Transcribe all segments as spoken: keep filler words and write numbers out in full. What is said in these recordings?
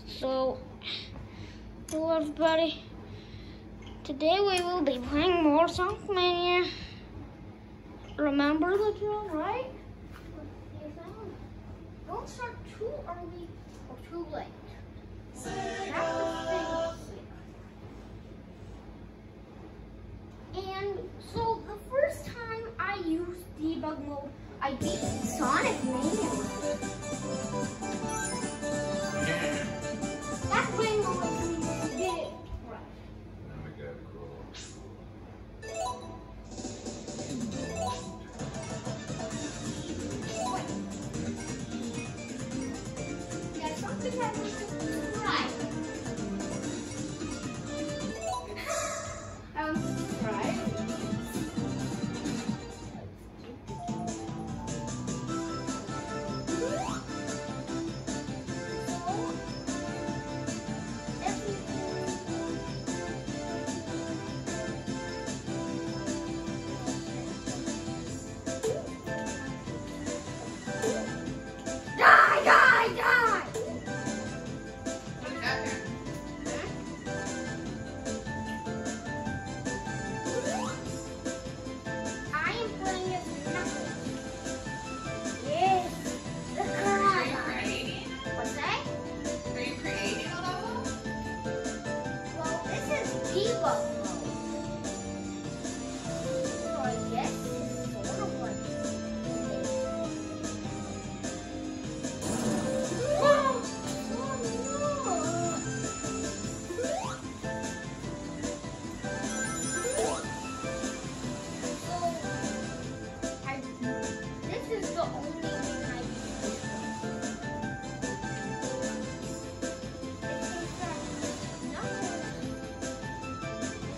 So, hello everybody. Today we will be playing more Sonic Mania. Remember the drill, right? Don't start too early or too late. That's the thing. And so the first time I used debug mode, I beat Sonic Mania. That's when we did it right. Now we gotta crawl. Yeah, something happened right. Um, right. Die, die, die! What happened? I am playing as Knuckles. Yes, the Are you karate. creating? What's that? Are you creating a level? Well, this is debug mode. So I guess it's sort of like Oh, So, I, this is the only thing I use. It takes that Knuckles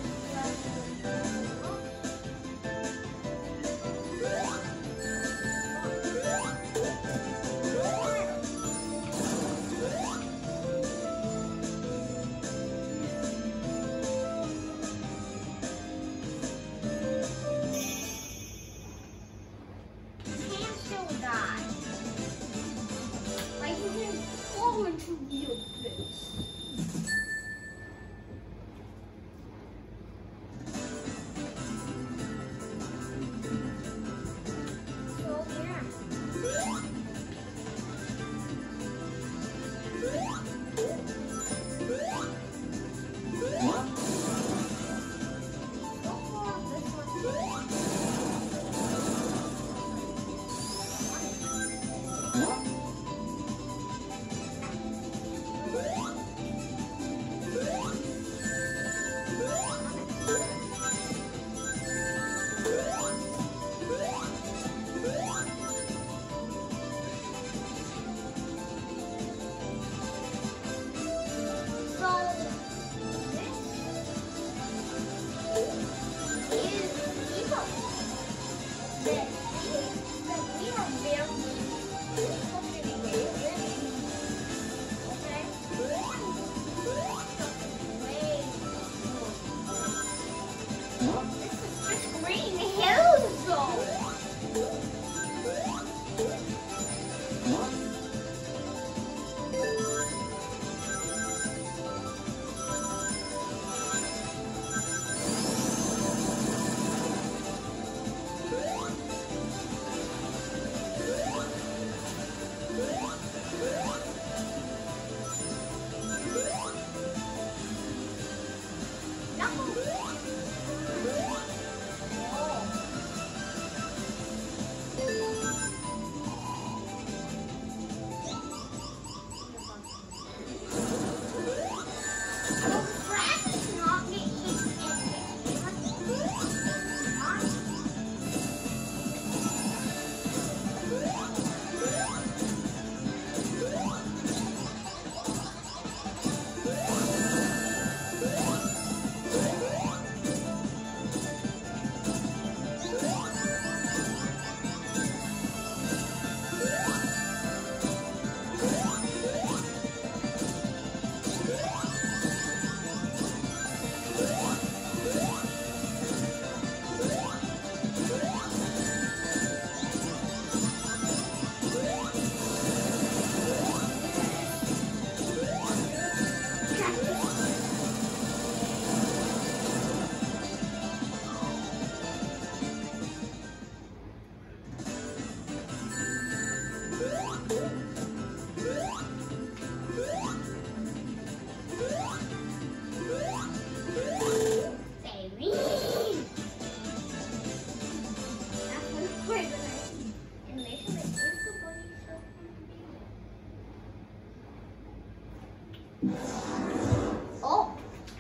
Oh.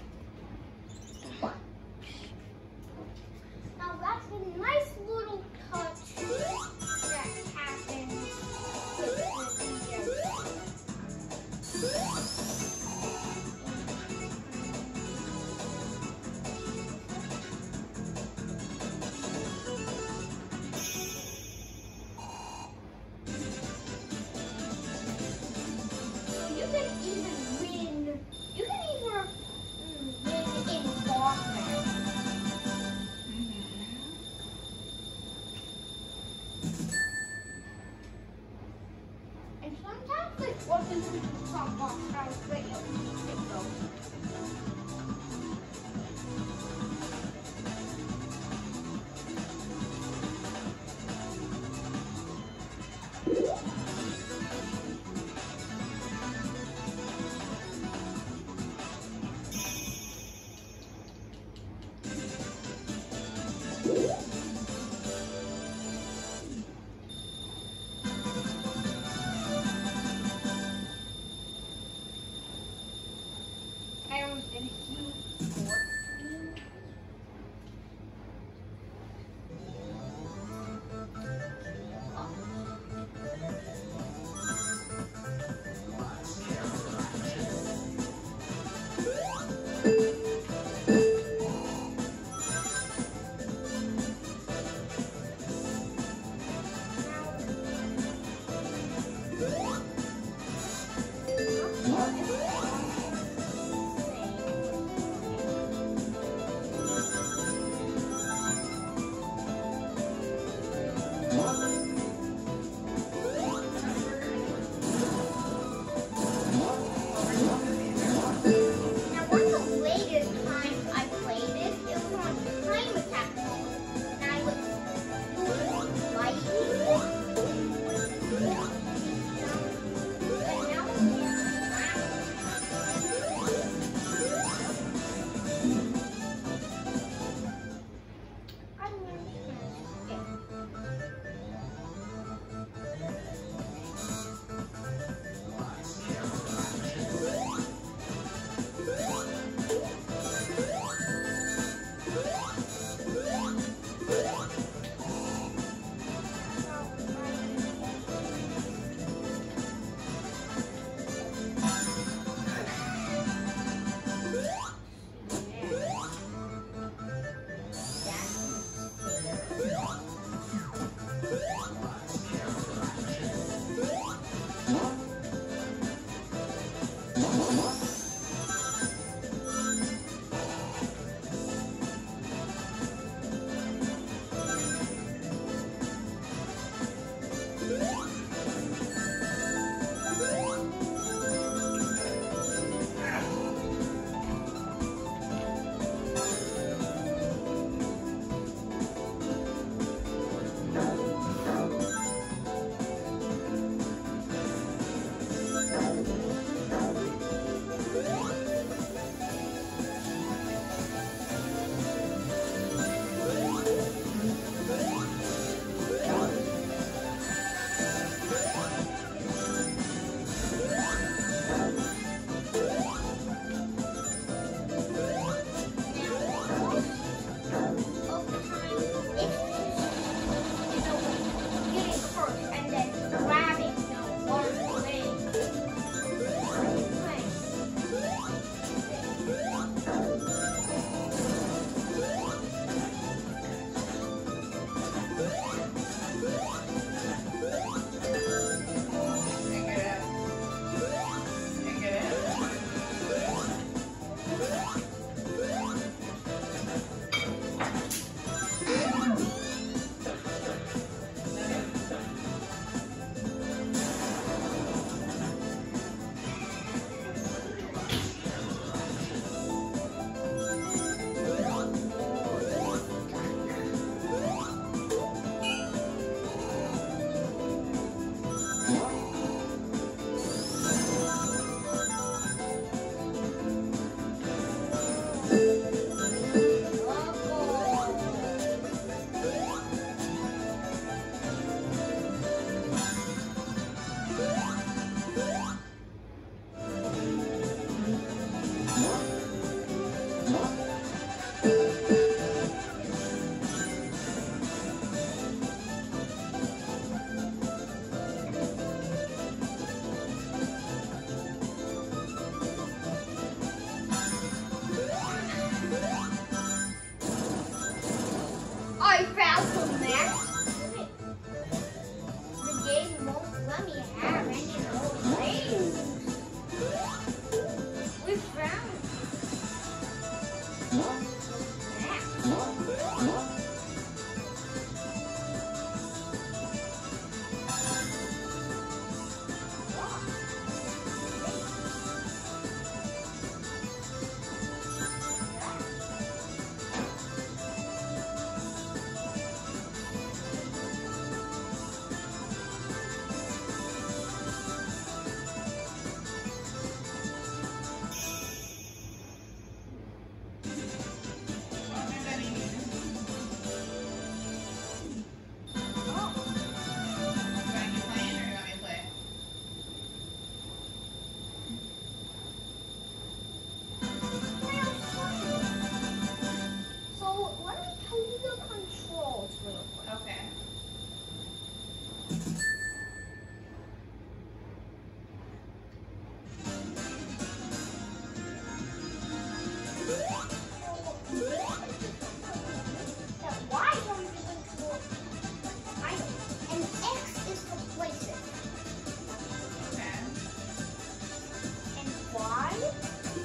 Now that's a nice little touch that happens with the video. You can even win. You can even mm, win in Boston. And sometimes it wasn't some box house radio. I almost did a huge sport.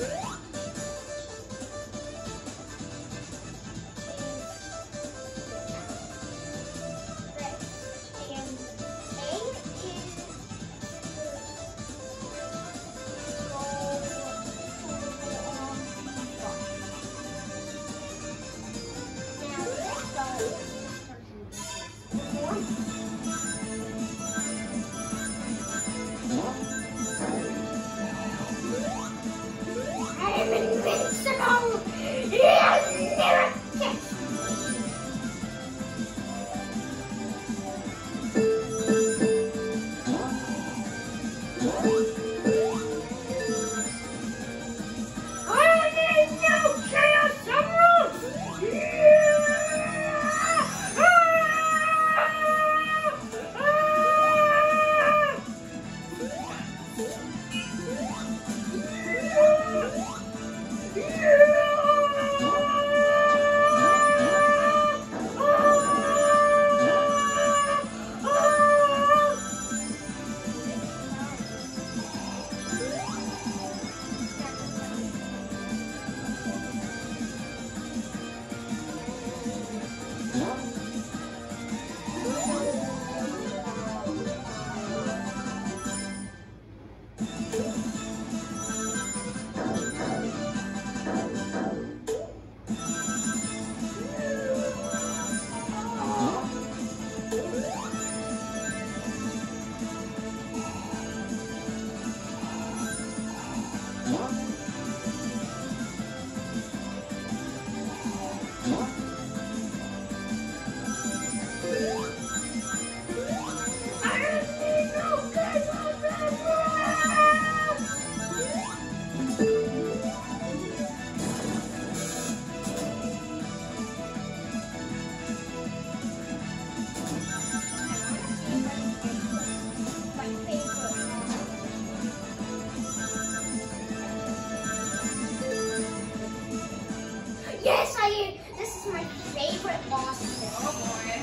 Yes, I. This is my favorite boss. Oh boy.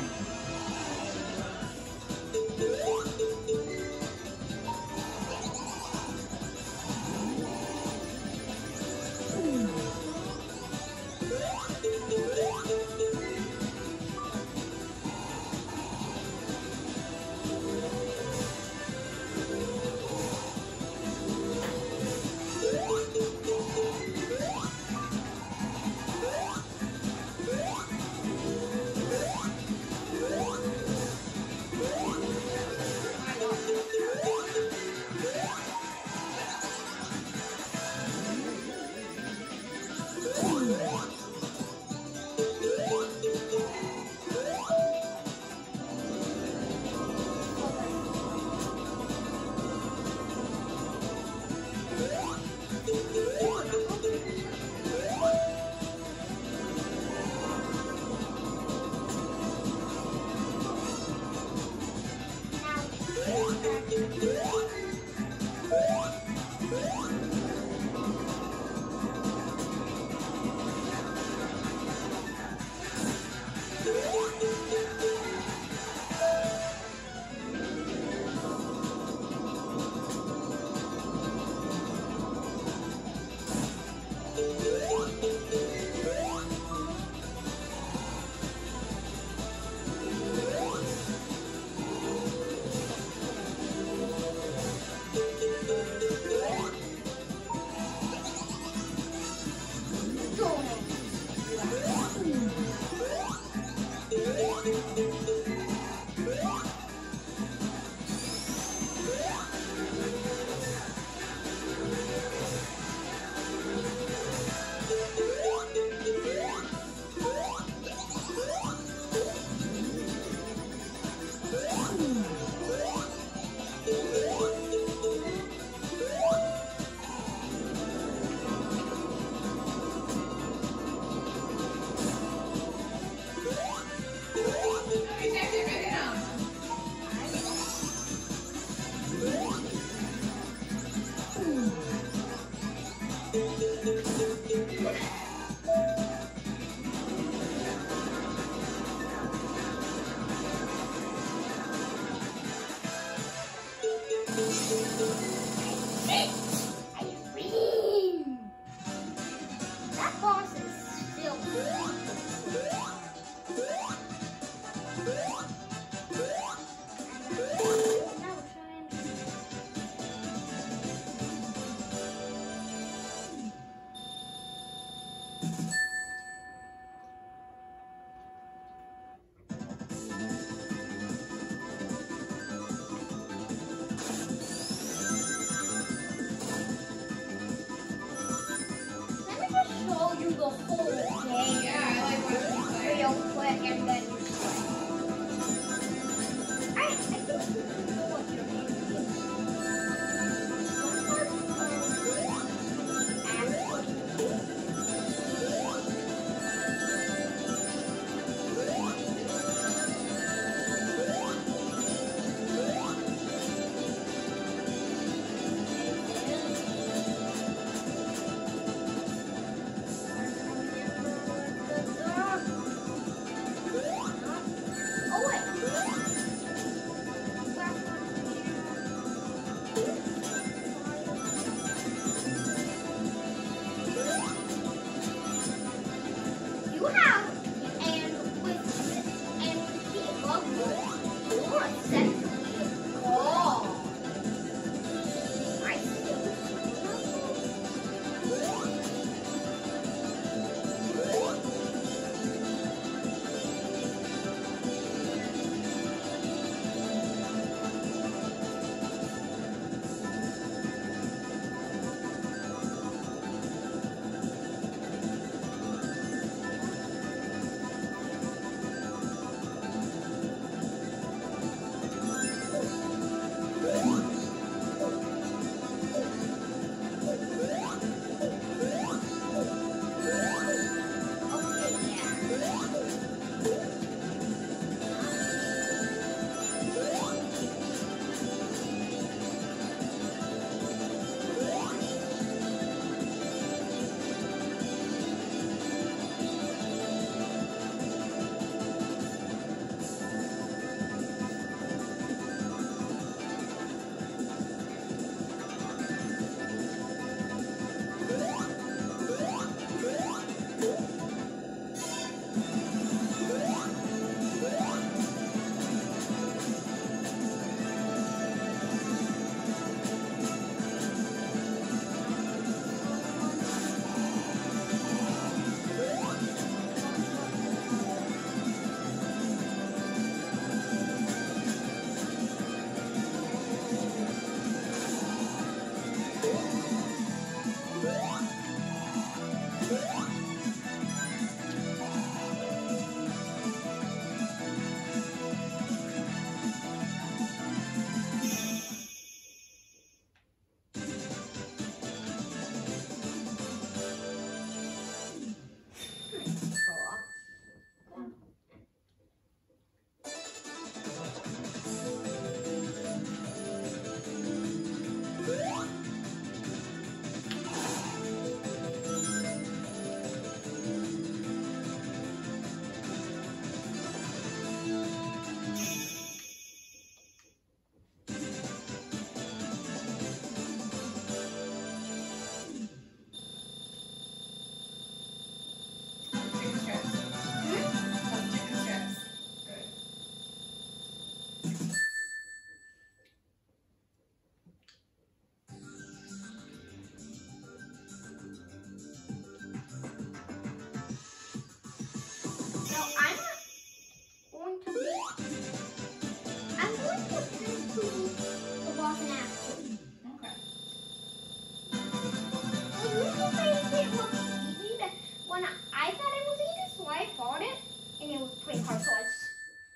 it looked easy, but when I thought it was easy, so I fought it, and it was pretty hard, so I just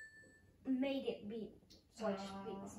made it be so I just beat myself.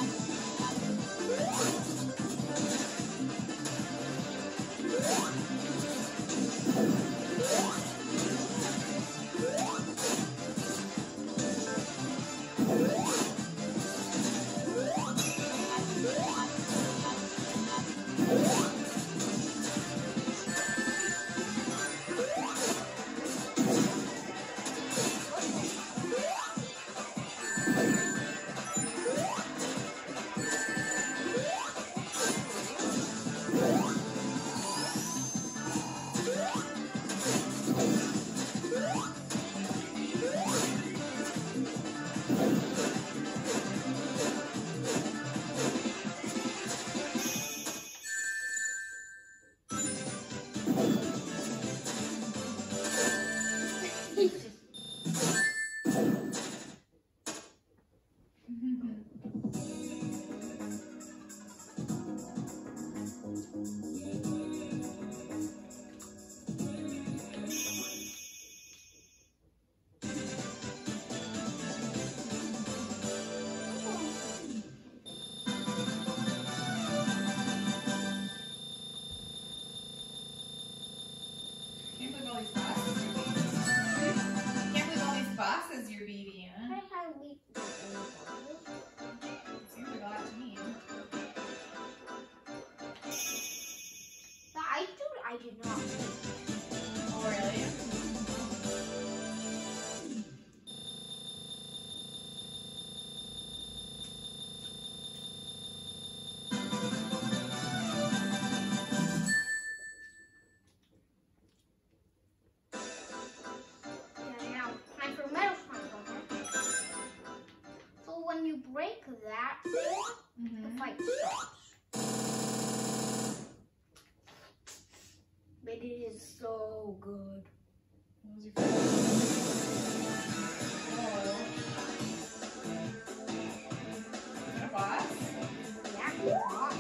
Yeah. It is so good. What was your favorite? Oh. A boss? Yeah.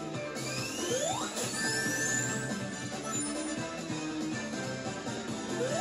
Yeah.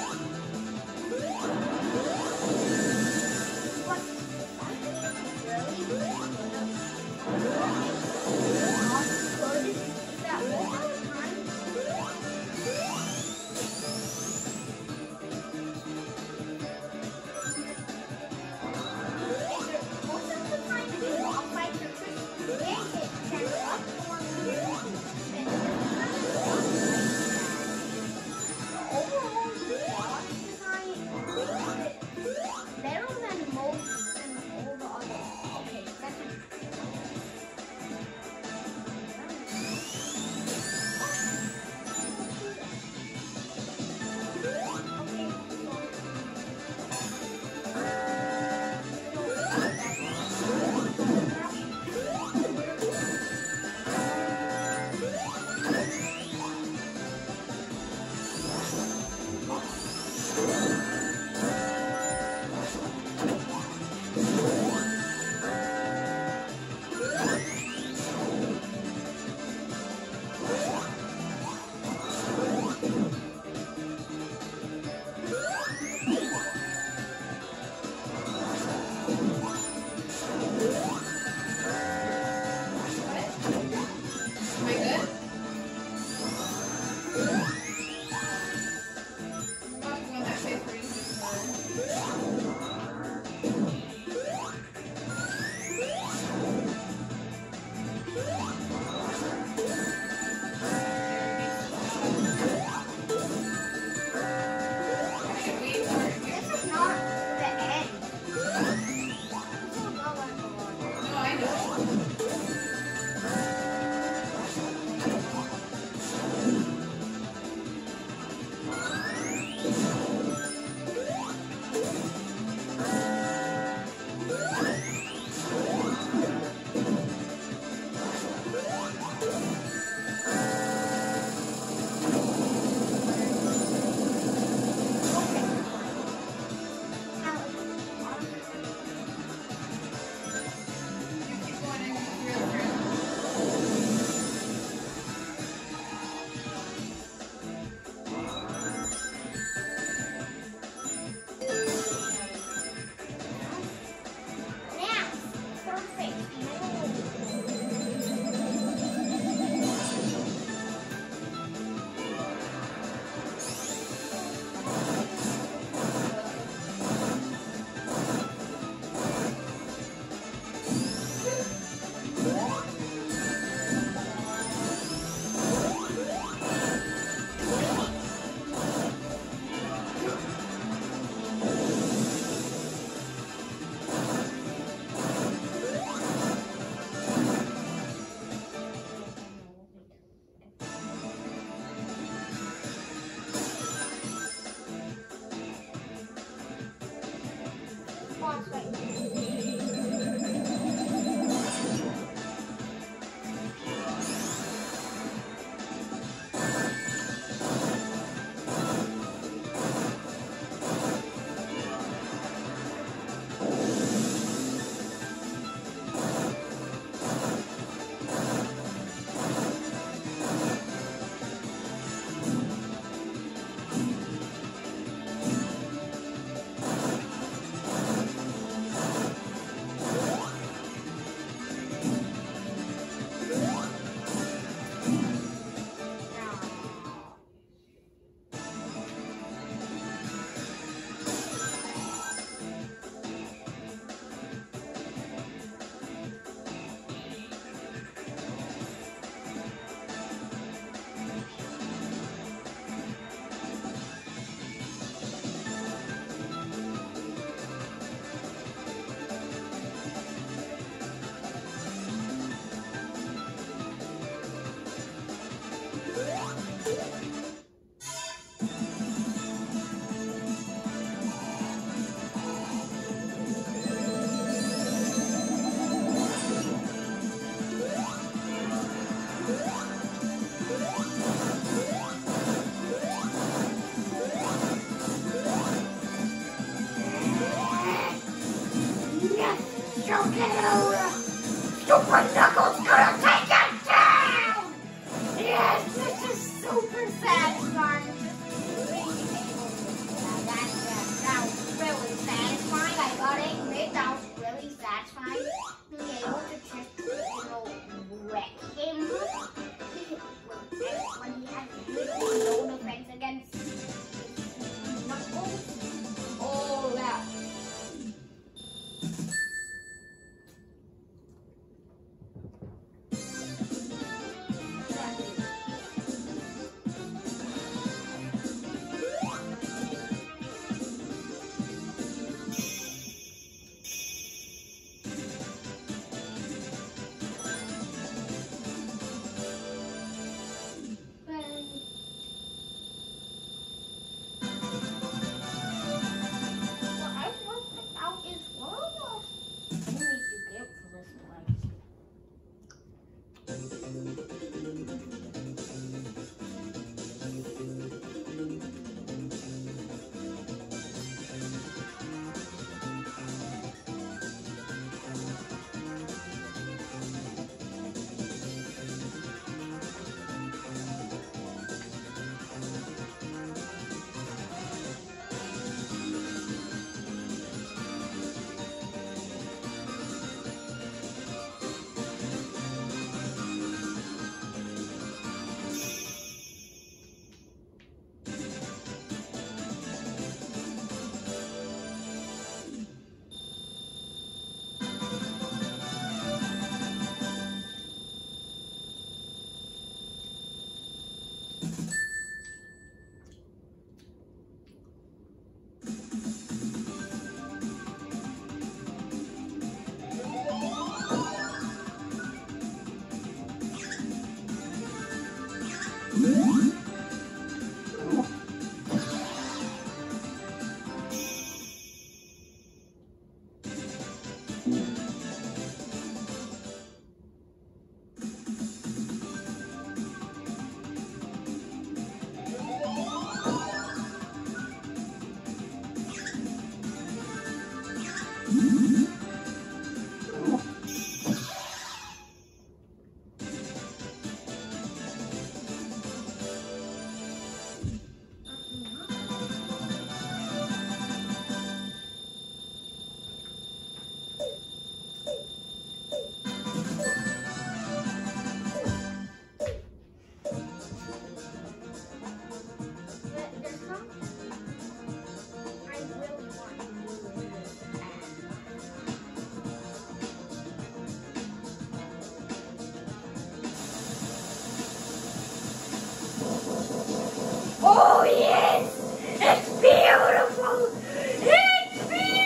Oh yes! It's beautiful! It's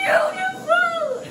beautiful!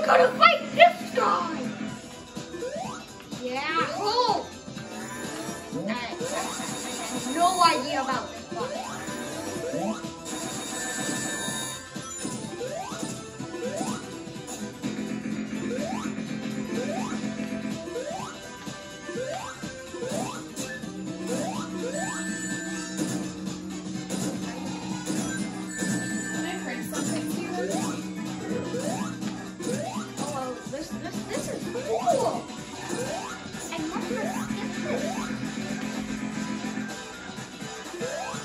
gonna fight this guy! Yeah, who? I, I, I have no idea about this one. Can I print something to you? Oh, well, this, this, this is cool. I must have skipped this.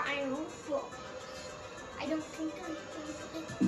final boss. I don't think I'm going to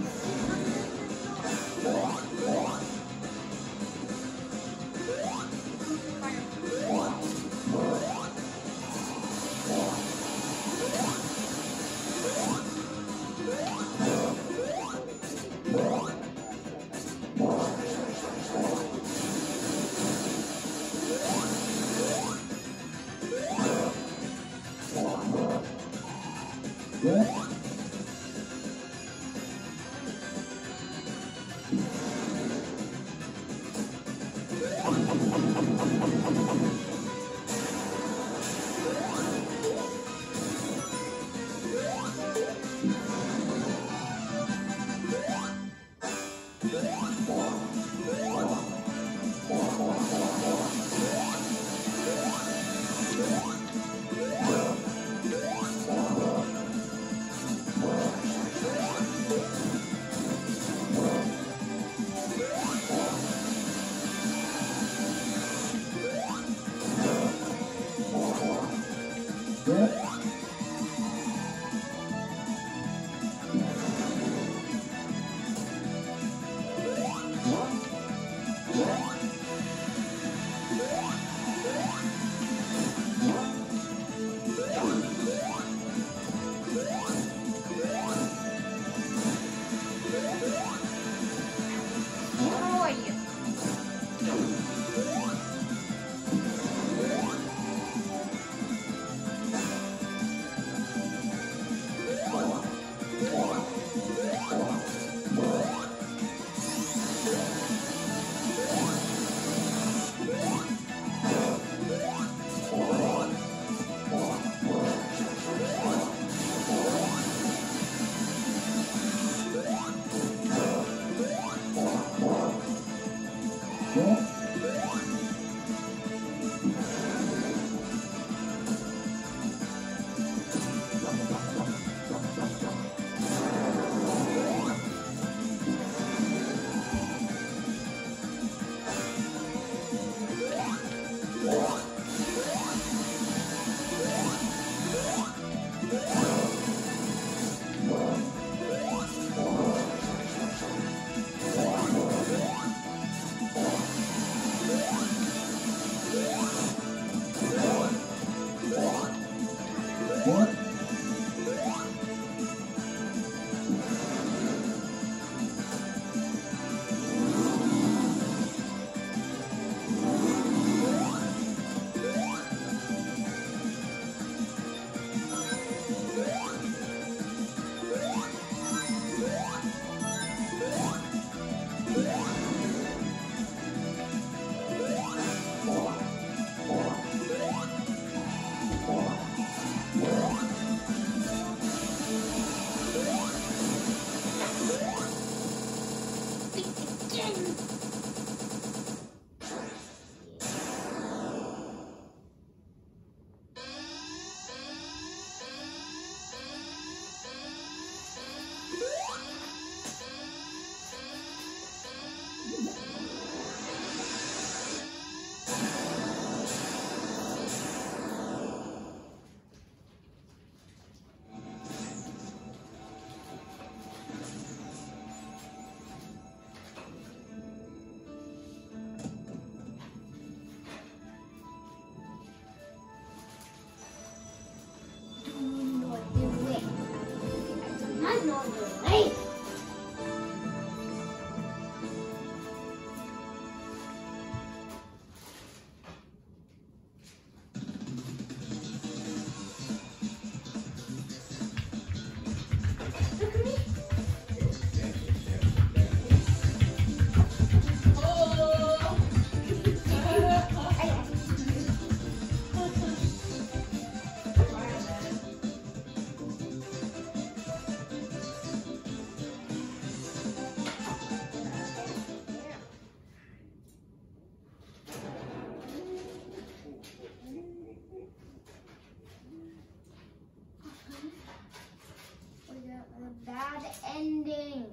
ending.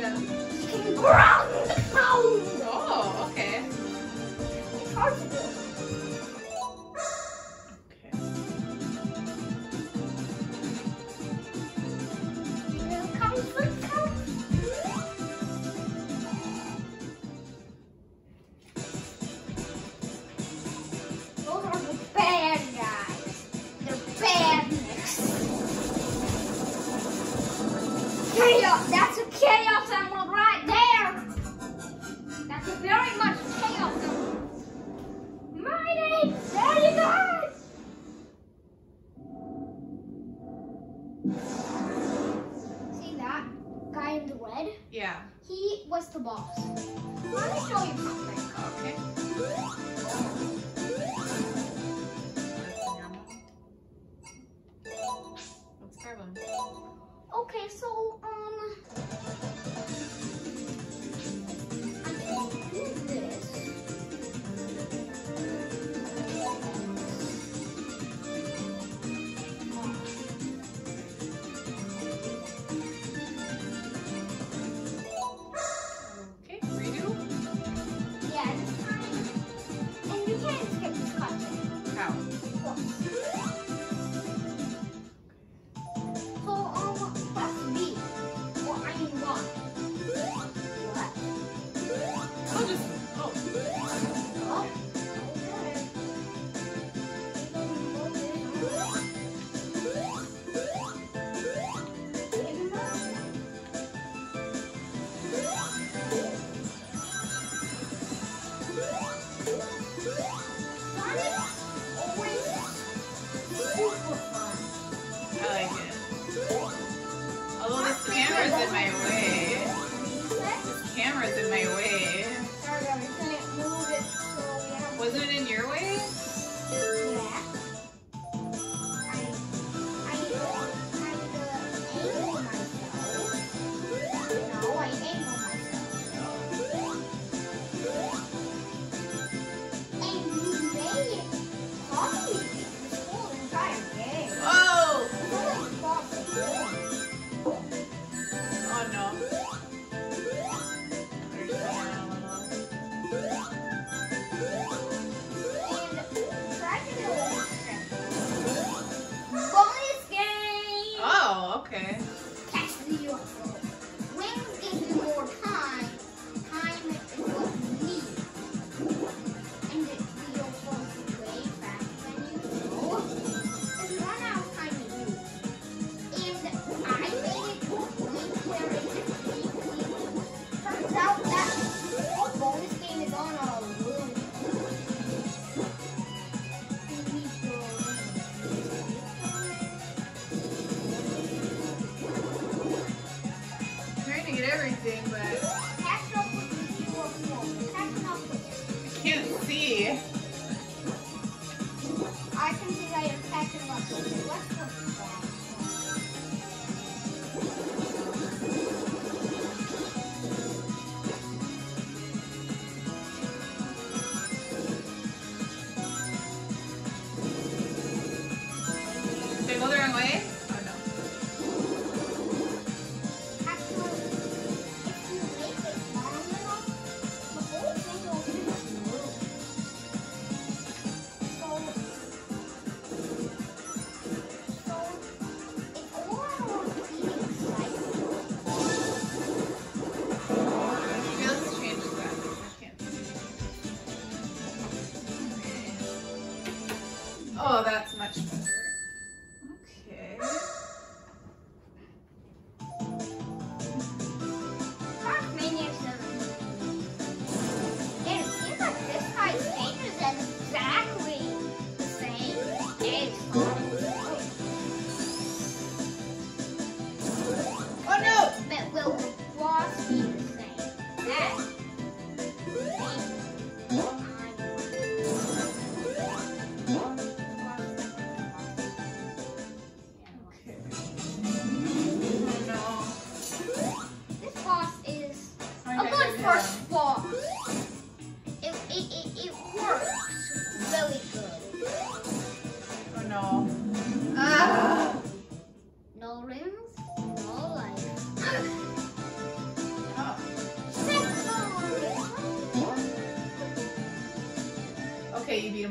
does? You can ground the pound. Oh, okay. It's hard to do. Okay. Here comes the count. Those are the bad guys. They're badniks. Chaos. That's a chaos emerald right there. That's a very much chaos emerald. Mighty, there you go. See that guy in the red? Yeah. He was the boss. Let me show you something. Okay. Let's grab him. Okay, so um, I can do this. Okay, redo. Yeah, this time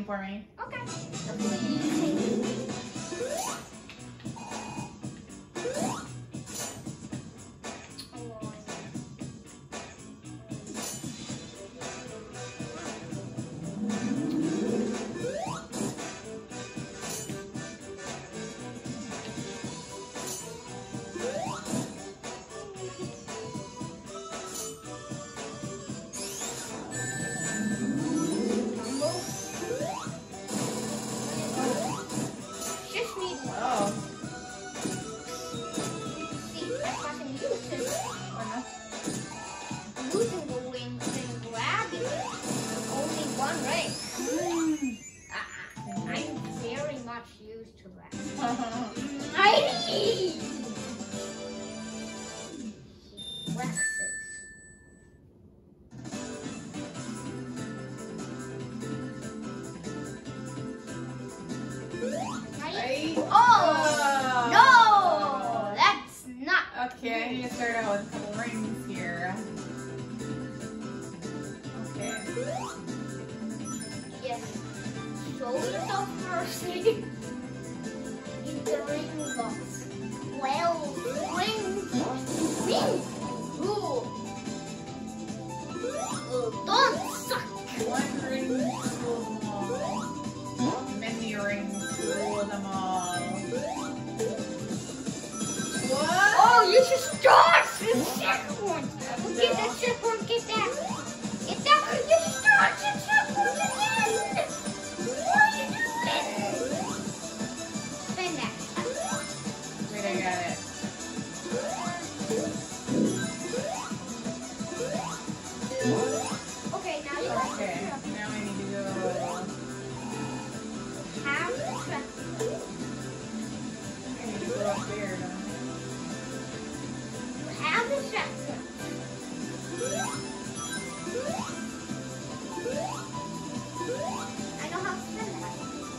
for me. Okay. Please. Okay, I need to start out with a couple rings here. Okay. Yes. Show yourself first. In the ring box. Well, ring. Ring. Ooh. Oh, don't suck. One ring to rule them all. Many rings to rule them all. What? Oh, you should start the second one. Get that second one. Get that. Get that. You should start the second one again. What are you doing? Spin that. Wait, I got it. Okay, now you Okay, now I need to go. have the second. I need to go up there. Don't I? Have the second. I know how to spin that.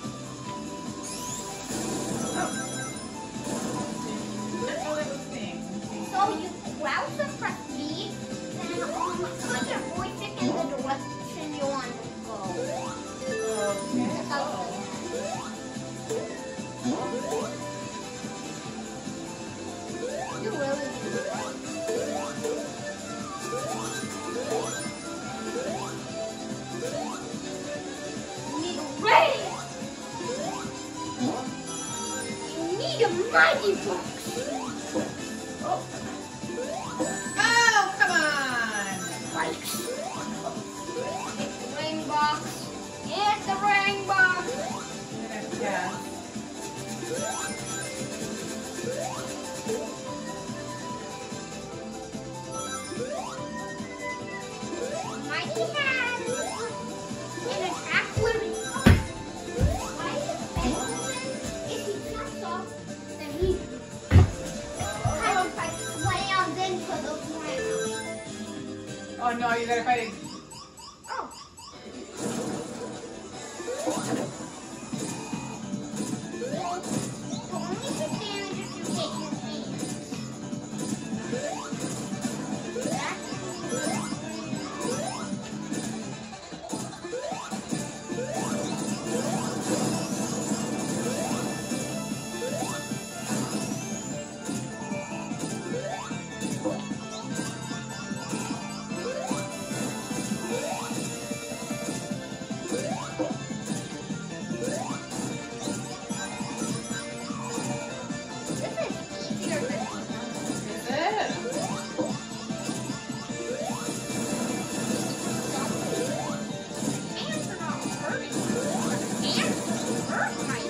That's all it was saying. So you browse the press B, then um, put your joystick in the direction you want to go. Okay. Oh. You really do. You need a ray. You need a mighty box. Oh. Oh, come on. Spikes. Get the ring box. Get the ring box. Yeah. Mighty hand. And attack with Mighty Benjamin, if he cuts off, then he kind of like slams into the ground. Oh no, you gotta fight it. Oh. Well, the only disadvantage is you hit your hands. That's This is easier than Is it? hands are not hurting. Hands hurt my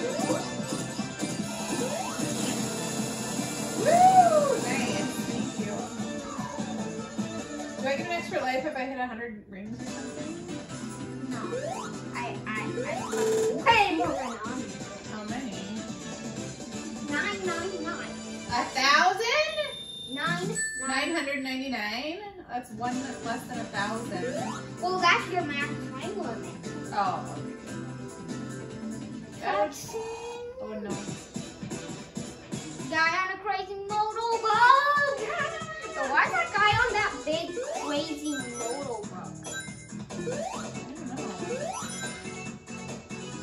Woo! Nice. Thank you. Do I get an extra life if I hit a hundred rings or something? No. I I I way more than on. How many? Nine nine nine. A thousand? Nine Nine nine. hundred ninety-nine? That's one less than a thousand. Well, that's your max time limit. Oh. That's Oh no. guy on a crazy moto bug. So why's that guy on that big crazy moto bug? I don't know.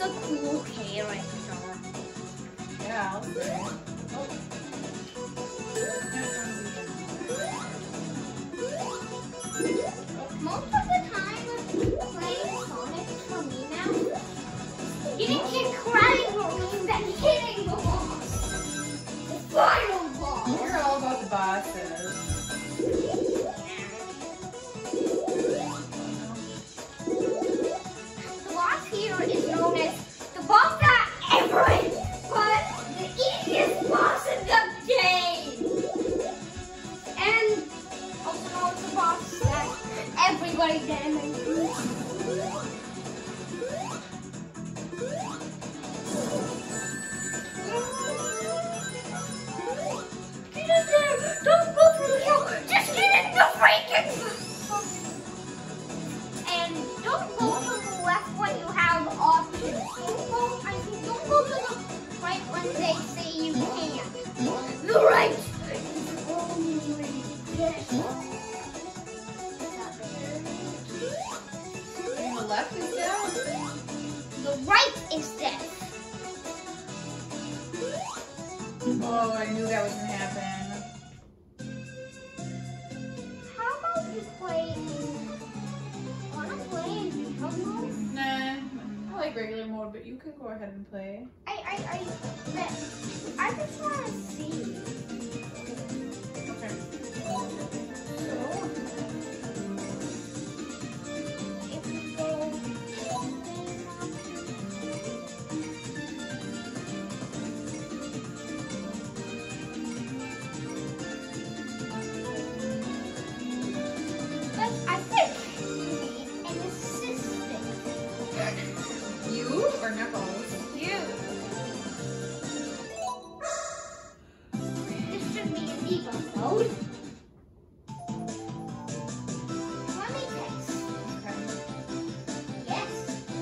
a cool character. Yeah, I'll say. Oh. Most of the time, playing Sonic for me now, you didn't keep crying for me than hitting the boss. The final boss. You're all about the bosses. The boss here is known as the boss that everyone but the easiest boss in the game. And also known as the boss that everybody damages. Get in there! Don't go through the hill! Just get in the freaking... And don't go to the left when you have options. Don't go, I mean, don't go to the right when they say you can't. The right is only this. And the left is down. The right is this. Oh, I knew that was gonna happen. How about you play in... Wanna play in hell mode? Nah, I like regular mode, but you can go ahead and play. I, I, I, but I just wanna see. Okay. If we go... But I think we need an assistant. You or Knuckles? You. This should be a debug mode. Let me test. Okay. Yes.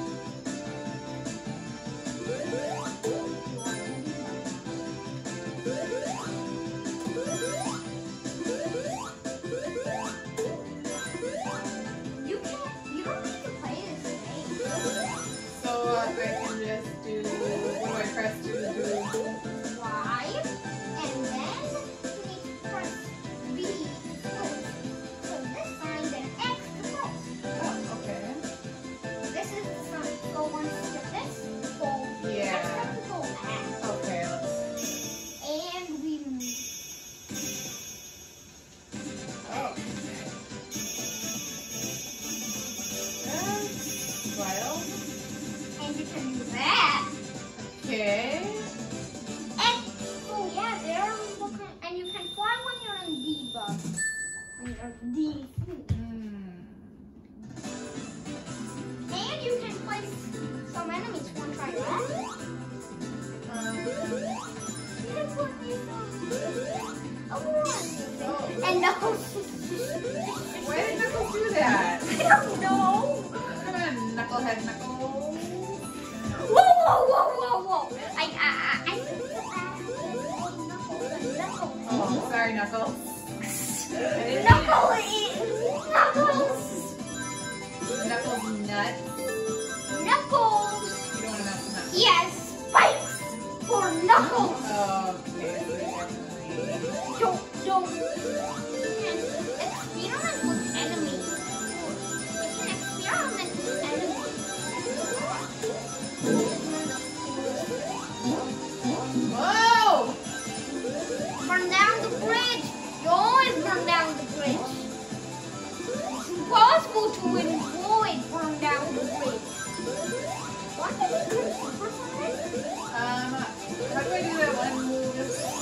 You can't, you don't need to play this game. So uh, I can just do, what do I press to do? Y, and then you need to press B to push. So this sign, then X to push. Oh, okay. This is the sign. Go one step this, go Yeah. X step to go back. Okay, let's And we Oh. Uh, well, and you can do that. okay. And oh yeah, there you can, and you can fly when you're in debug. When you're D. Hmm. And you can place some enemies. Want to try that? Um, You can put these on. Oh, and Knuckles. why did Knuckles do that? I don't know. Come on, Knucklehead Knuckles. Whoa, whoa, whoa, whoa, whoa! I, I, I, I think it's a bad Knuckles. Knuckles. Oh, sorry, Knuckles. I didn't Knuckles. Knuckles. mean Knuckles nuts. Knuckles. You don't want to mess with nuts. He has spikes for Knuckles. Okay. Don't, don't. You can experiment with enemies. You can experiment with enemies. Whoa! Burn down the bridge. You always burn down the bridge. It's impossible to avoid burn down the bridge. What did you do? Super Sonic? Um, how do I do that one move?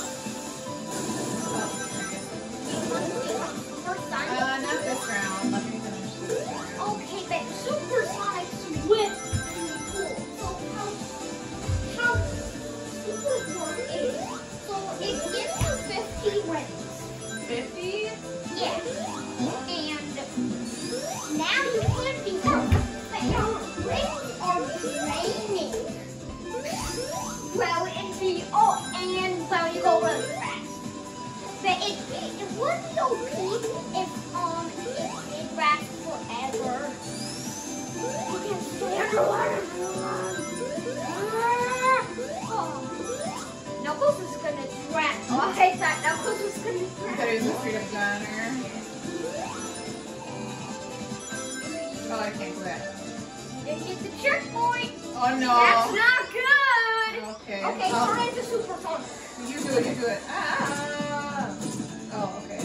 Super Sonic? Uh, not this round. Let me finish this round. Okay, but Super Sonic's whip is cool. So how, how Super Sonic is, so it gives you fifty rings. fifty? Yeah. And now you can't be hurt, but your rings are draining. Well, it'd be, oh, and well, you go really fast. But it, it would be okay if um it, it lasts forever. You can stay underwater for long. I quit. You didn't get the checkpoint. Oh no. That's not good. Okay. Okay, Oh. try the super sonic. You do it, you do it. Ah. Oh, okay.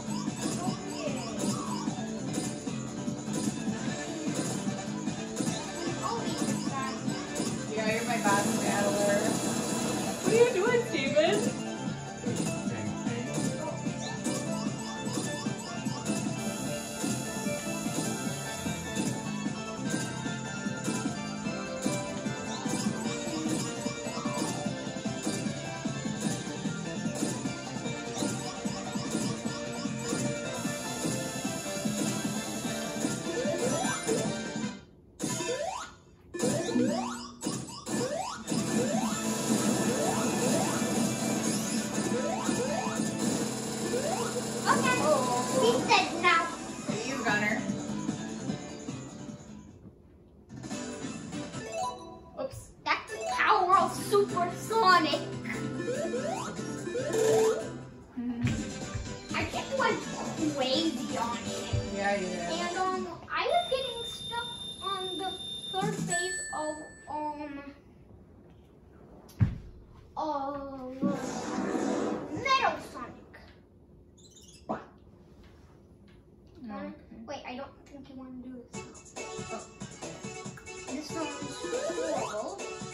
Yeah, you're my boss battler. What are you doing, Steven? He said now. You, Gunner. Oops. That's the power of supersonic. I just went crazy on it. Yeah, you did. And um, I was getting stuck on the third phase of um of Metal Sonic. Okay. Wait, I don't think you want to do this. Oh. This one's horrible.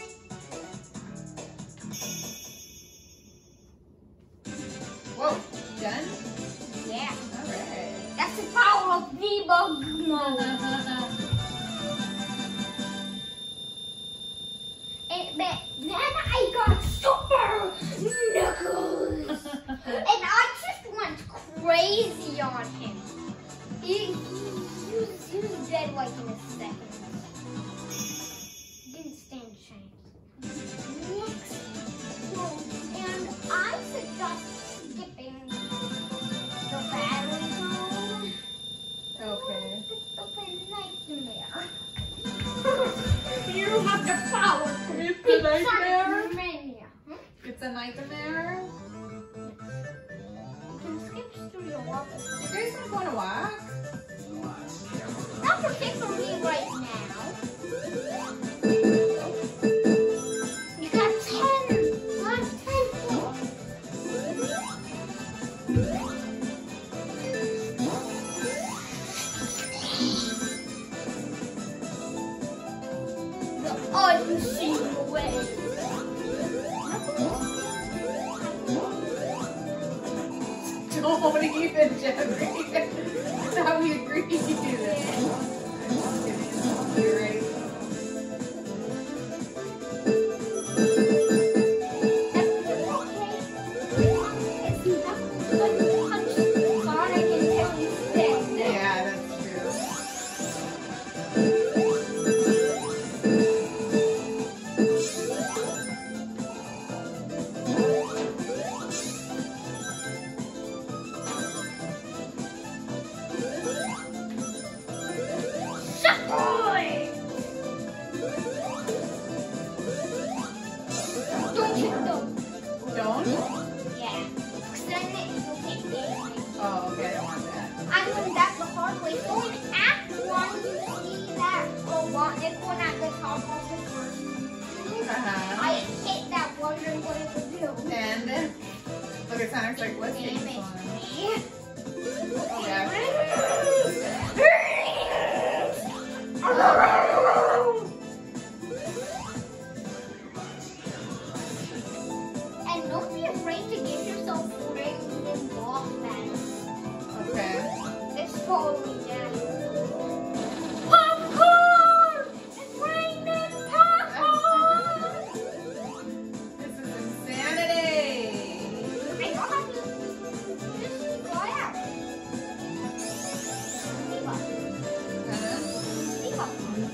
Whoa, done? Yeah. Alright. That's the power of debug mode. And then, then I got Super Knuckles. And I just went crazy on him. He, he, he, was, he was dead like in a second. Didn't stand a chance. Next one. And I suggest skipping the battery mode. Okay. Picked up a nightmare. You have the power to It's a beat nightmare? Sonic Mania. Hmm? It's a nightmare. You can skip through your water. You guys are going to walk? Not particularly right now. You got ten. Not ten more. The unseen way. Don't even, Jeffrey. That's how we agreed to do this. I'm just kidding. You're right. Yeah, that's true. Don't you know? Don't? Yeah. 'Cause then it will take damage. Oh, okay, I don't want that. I learned that the hard way. So in Act one, you see that robotic one at the top of the first. Uh-huh. I hit that wondering what it would do. And look at Sonic's like, what's Damn this it. one? Me. Yeah. And don't be afraid to give yourself rings and block battles. Okay. It's totally dead. Popcorn! It's raining popcorn! This is insanity. I know how to just fly out. Leave up. Uh-huh. Leave up.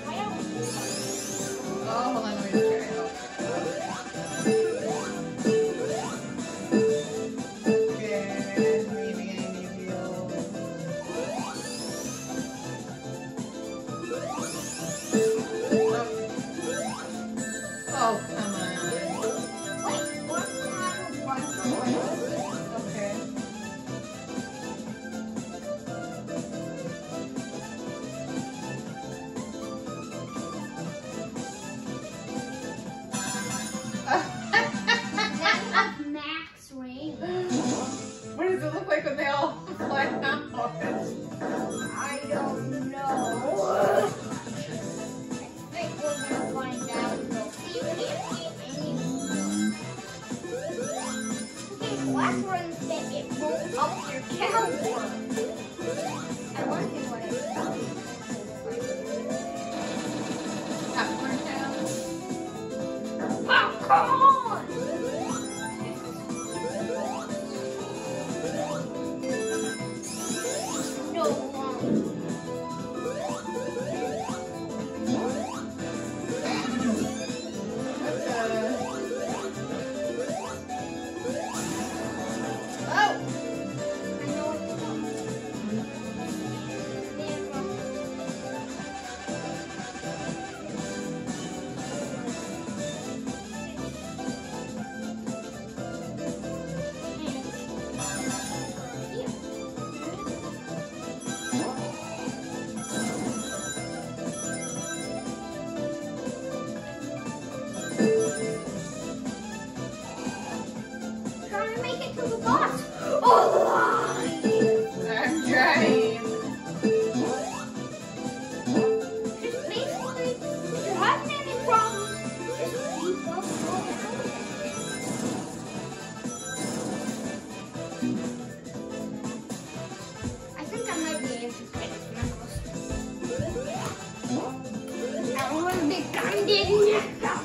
on the knuckles.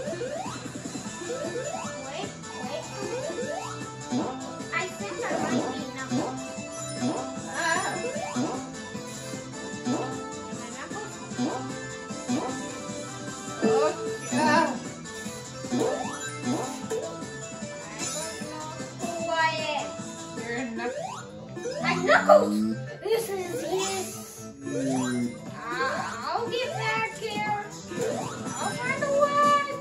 Wait, wait. I think I might be knuckles. Ah. Am I knuckles? Oh, yeah. Who I am. You're in knuckles. I'm Knuckles! This is his. Uh, I'll get back here. I'll find a way.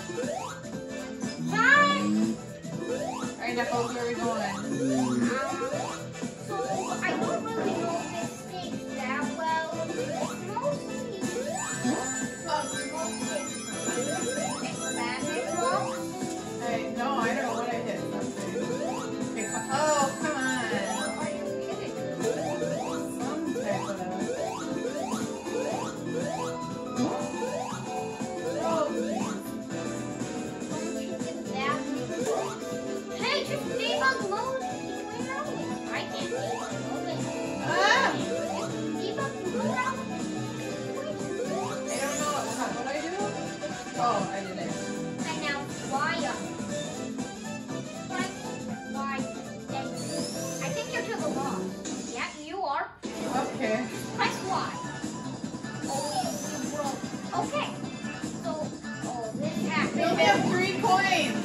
Time! Alright, Knuckles, where are we going? Um, so, I don't really know this stage that well. It's mostly. Oh, mostly. Expanded rocks. Hey, no, I don't know what I hit. Something. Okay, co- oh, come on. Are you kidding? Some type of. Oh, Don't you get that? Hey, just debug mode. Where are we? I can't debug mode. ah! Debug mode out? I don't know what, what I do. Oh, I did it. And now fly up. Fly, fly, X. I think you're to the boss. Yep, you are. Okay. Press Y. Oh, you broke. Okay. So, oh, this We happened. only have three coins.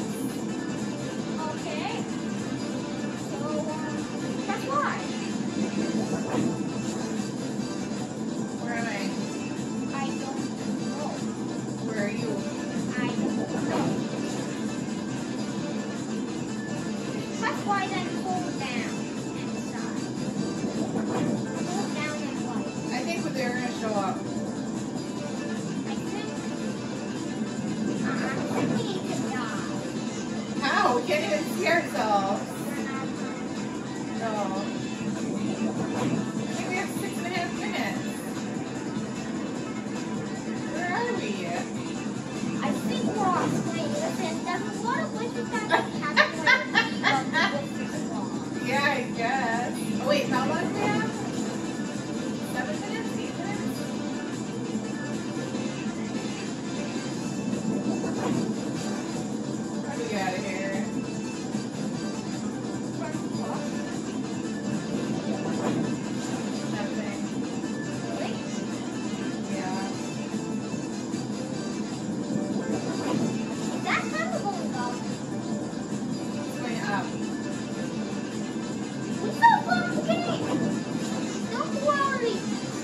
Okay. So, um, press Y. Where am I? I don't know. Where are you? I don't know. Press Y, then hold down and side. Hold down and right. I think they're gonna show up. I think. Uh, I think we need to die. How? We can't even see ourselves. We're not No. I think we have six and a half minutes. Where are we? I think we're on screen. Listen, there's a lot of glitches that we have to debug with this song. Yeah, I guess. Oh, wait, how long do we have? Seven minutes? Eight minutes? How do we get out of here? Nothing. Really? Yeah. That's how we're going up. It's going up. It's so fun game. Don't worry.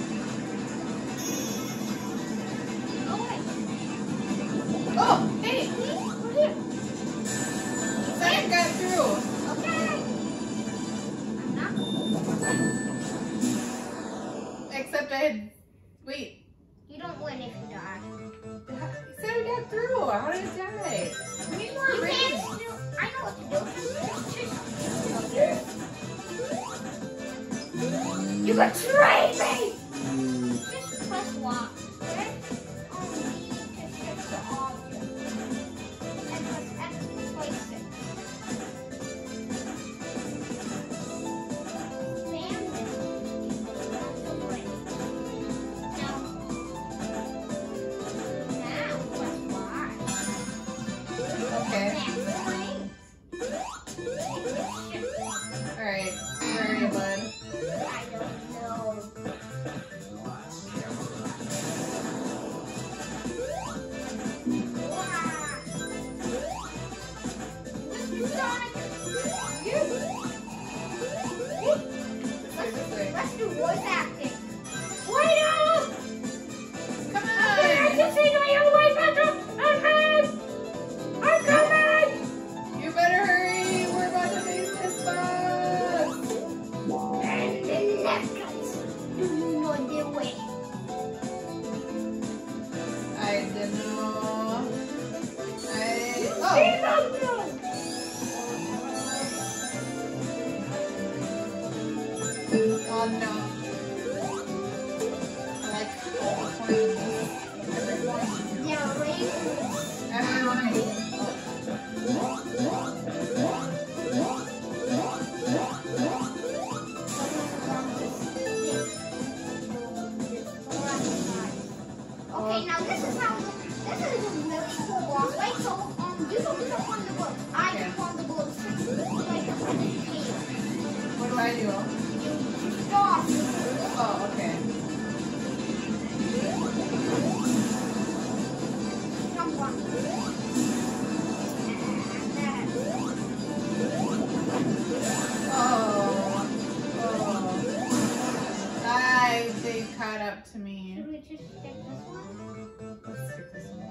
Oh, wait. Oh, hey! See? We're here. Simon got through. Okay. I'm not. Except I had. Wait. You don't win if you die. You said we got through. How did it die? We need more You rings. can't do. I know what to do. You betrayed me! Just press Y. Okay? Only to shift the object. And press X to place it. Bam. That's the ring. Now. Now press Y. Okay. Next ring. Alright. Where are you, bud? I don't know. Wow. Mister Sonic. This way, this way. Let's do voice acting. Wait up! Come I on! can see my own way better. I'm coming. I'm coming. You better hurry! We're about to face this boss! And the necklace. Do not the way. I don't know. I. Oh! Oh. Oh no. I like all the coins. Everyone. Yeah, right. Everyone. Okay, now this is how This is a really cool boss fight. So, um, you can pick up on the book. I Okay. pick on the book. Like, What do I do? you stop. Oh, okay. Jump on. Oh. Oh. Nice. They caught up to me. Should we just stick this one? Let's skip this one.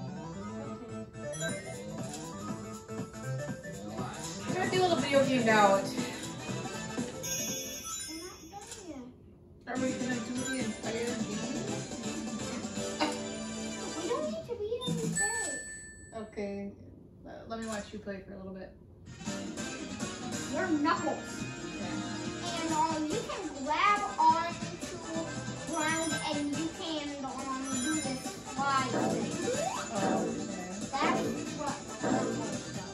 I'm gonna do a little video game out. We're not done yet. Are we gonna do the entire game? We don't need to be in the big. Okay. Uh, let me watch you play for a little bit. You're Knuckles. Yeah. And um, you can grab onto ground and you can um, do this slide thing. Oh, okay. That's what Knuckles does.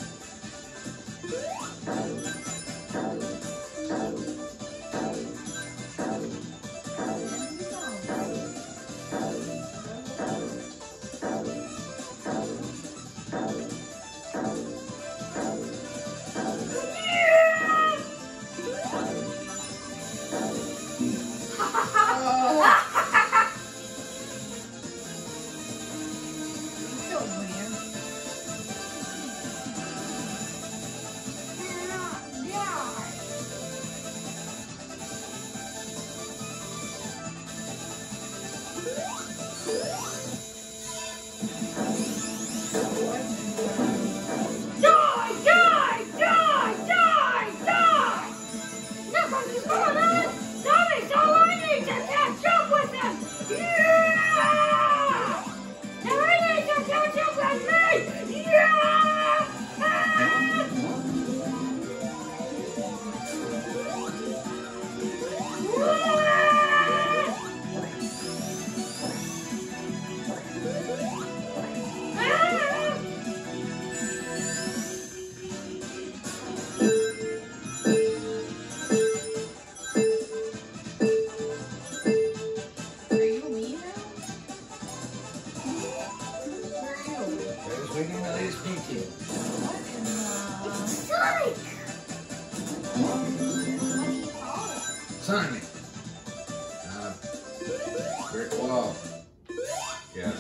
Sonic. Uh, brick wall. Yeah.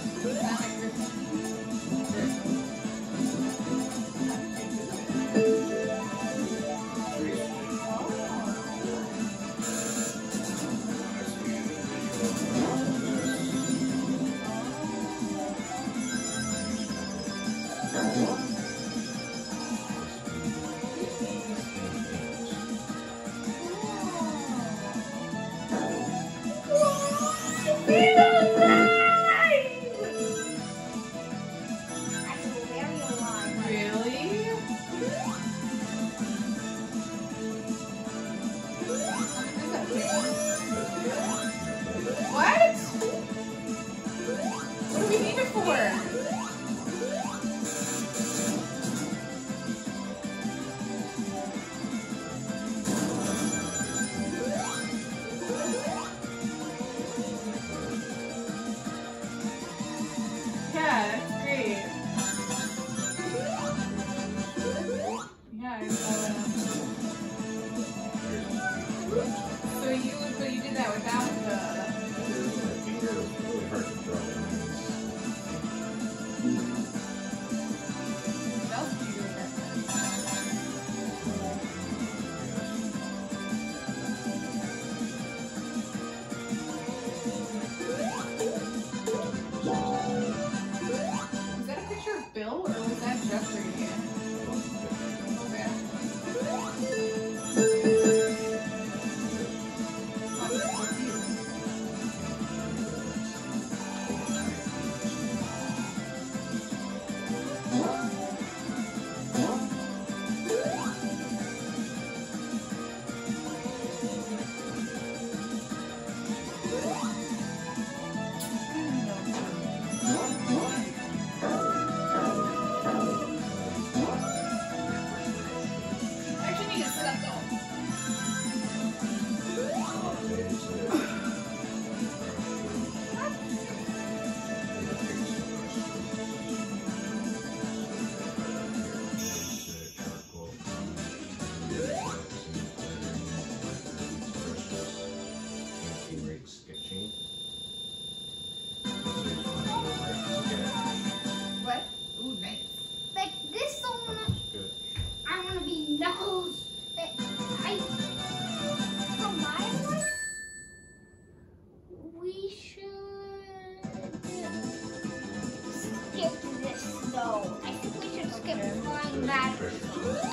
there's bad. pressure.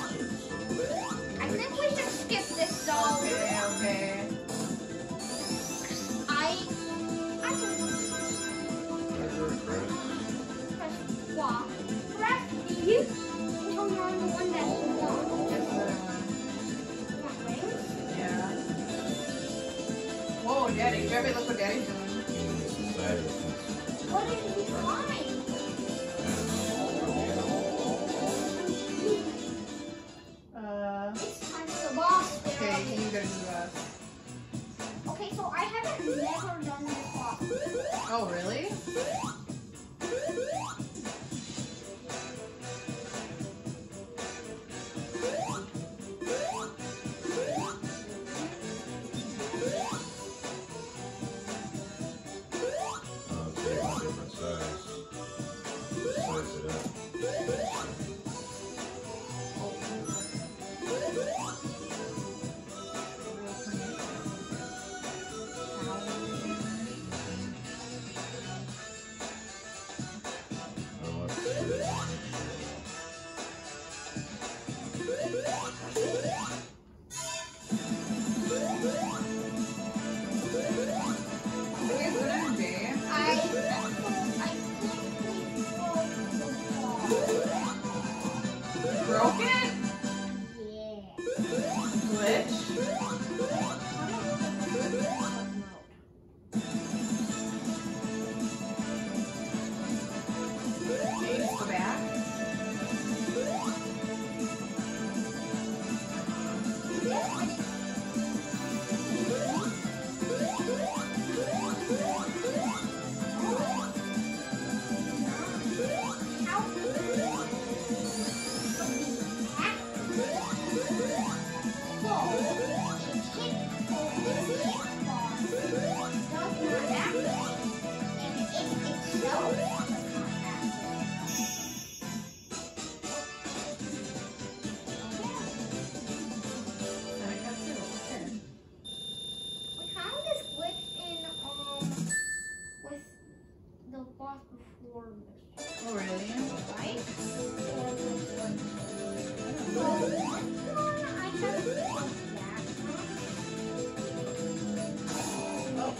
I think we should skip this though. Okay, okay. I I can There's our press. press swap. Press D until you're on the one that's long. That's the other one. Want rings? Yeah. Whoa, Daddy. Jeremy, look what Daddy's doing. And it's the side of the fence. What did he find? Uh, It's time for the boss. okay, you gotta do that. Okay, so I haven't never done this boss. Oh, really? Uh, it's a different size. Size it up. Oh, let's see. Wait, what am I? I I think we broke the ball. Broke it? Yeah. Glitch? Okay, just go back. Then it cuts through. Okay. We found this glitch in um with the boss before this, Oh, really? right? Or this one. So this one I haven't done that. Oh.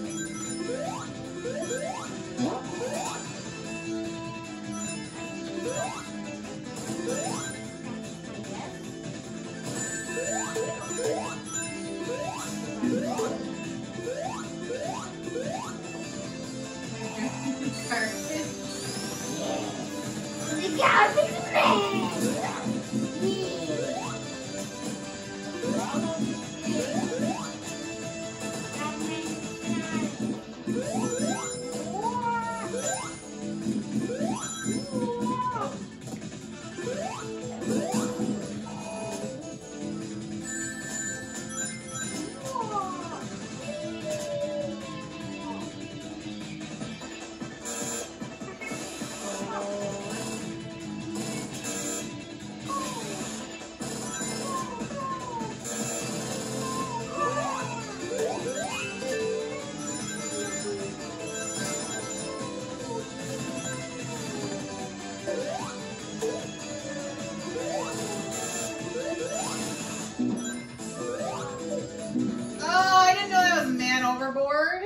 Carpet. The garbage man! Oh, I didn't know that was man overboard.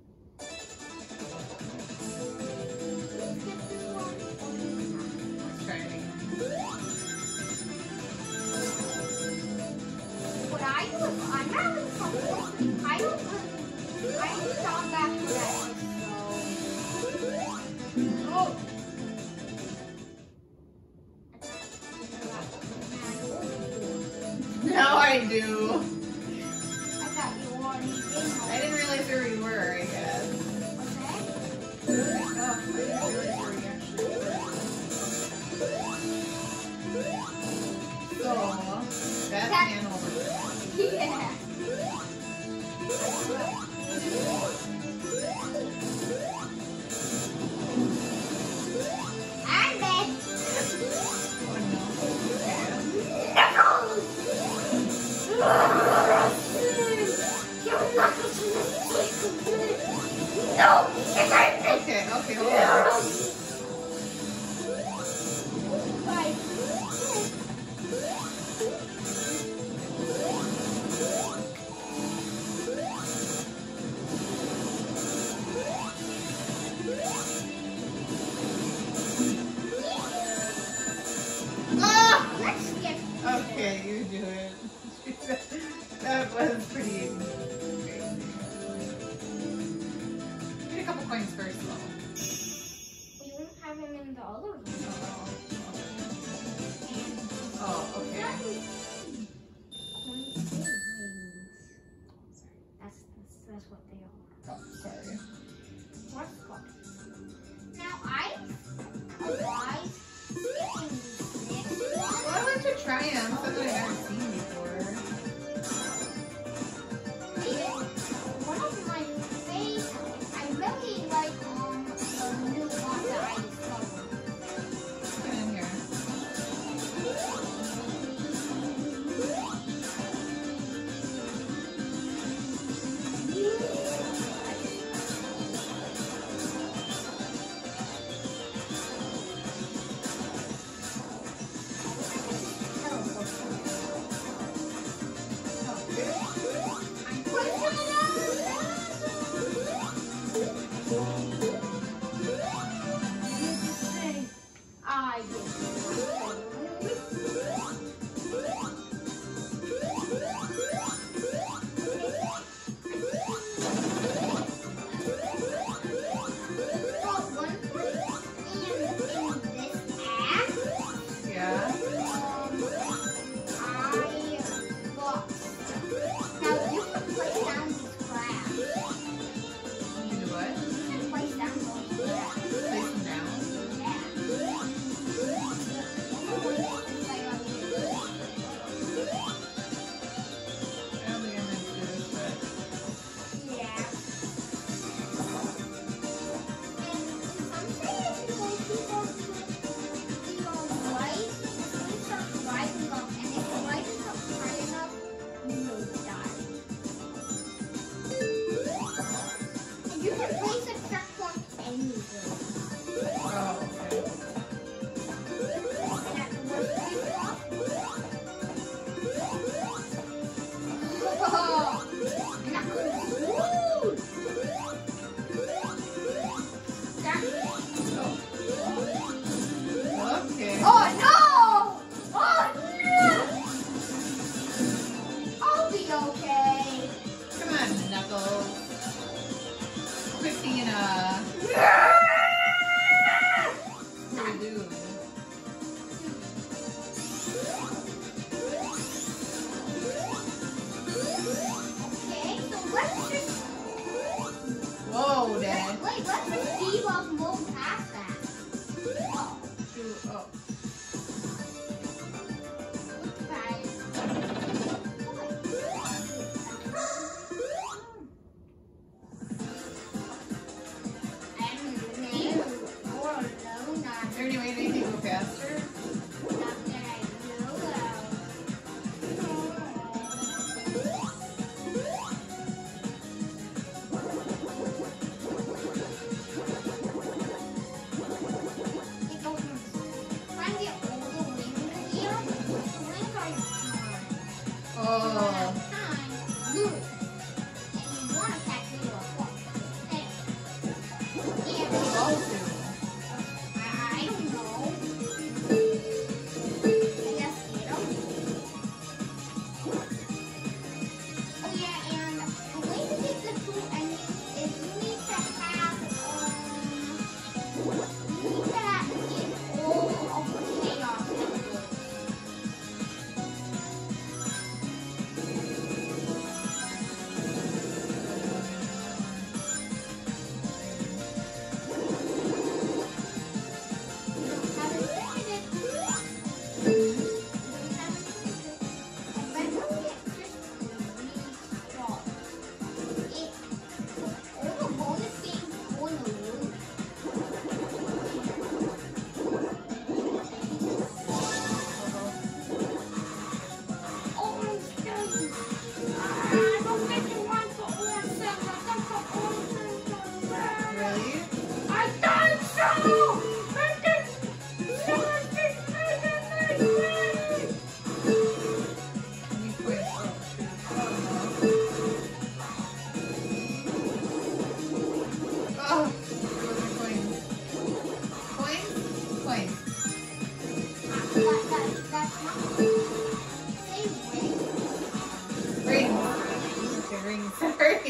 Let's try it again. What I do is I'm having some I don't really, I stop after that. Oh, So now I do. I thought you already did. I didn't realize where we were, I guess. Okay. Oh, I didn't realize where we actually were. So, that's man overboard. Yeah. I'm dead. Oh no. No, it's a Okay, okay, hold on. Right. Ah! Let's skip. Okay, you do it. That was pretty crazy. Get a couple coins first, though. We won't have him in the other room. Oh, okay. Coins and rings. That's, that's, that's what they are. Oh, sorry. What's coins? Now I, I, skipping this Well, one. I like to try them, something I haven't seen before. One of my favorites, I really like um the new one that I discovered.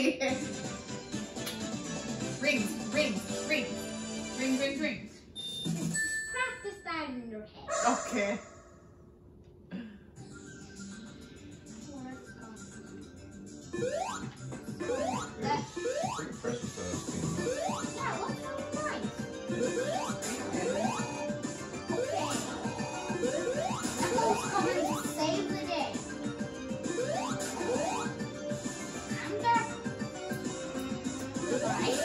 Yay! Rings, rings, rings, rings, rings, rings. Practice that in your head. Okay. That, Pretty fresh with those things. yeah, looks really nice. Okay. Echo's coming to save the day. I'm back. Goodbye.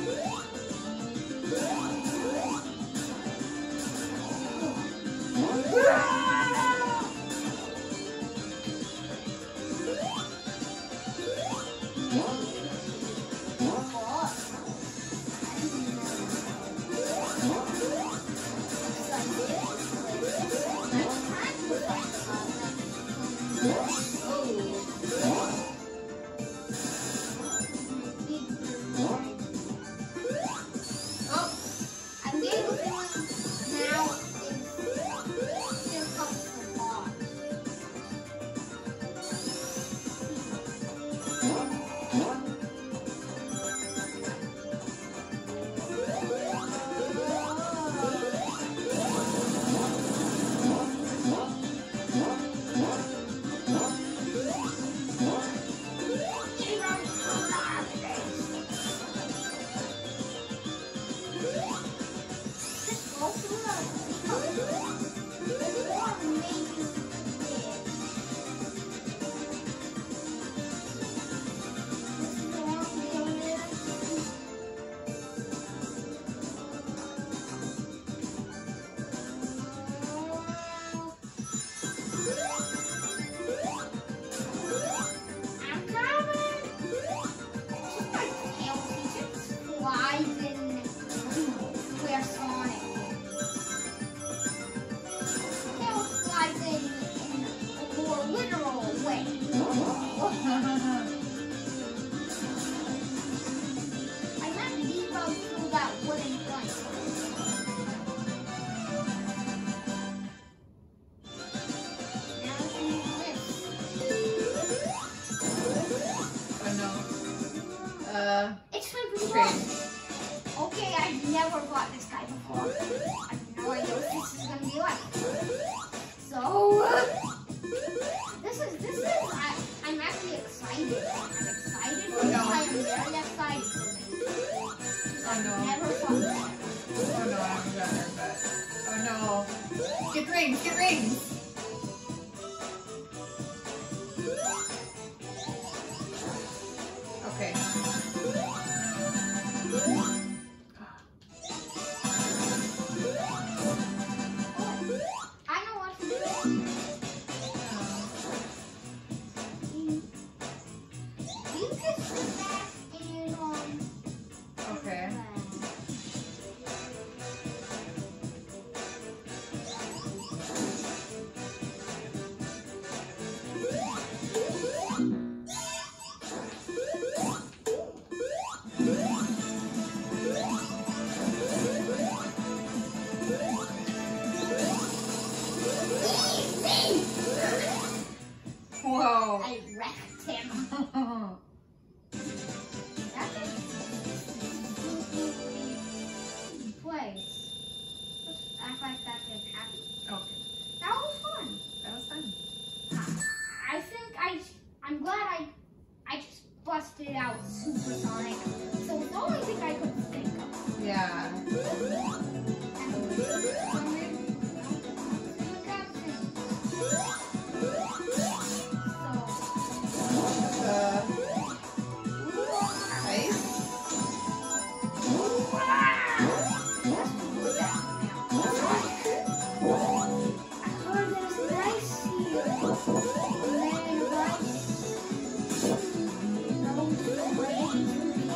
I'm getting the feeling now it's still comes the box. Just go through the or maybe I'm coming. Just like tail, he just flies in where Sonic is. Tail flies in in a more literal way. I meant Debo through that wooden plank. Now I can use this. Oh no. Uh, It's time for train. run. Okay, I've never fought this guy before. I have no idea what this is gonna be like. So, uh, this is this is I, I'm actually excited. I'm excited Oh, because no. I am very excited for this. Oh no. Never fought this. Oh no, I haven't got her back. Oh no. Get rings, get rings. Okay. I know what to do. You just sit back and um. Okay. Whoa. I wrecked him. That's a spooky place. Just act like that didn't happen. Okay. That was fun. That was fun. I think I, I'm glad I, I just busted out Supersonic. So it's the only thing I could think of. Yeah. And Uh, ice. I heard there's rice here. And then rice. No,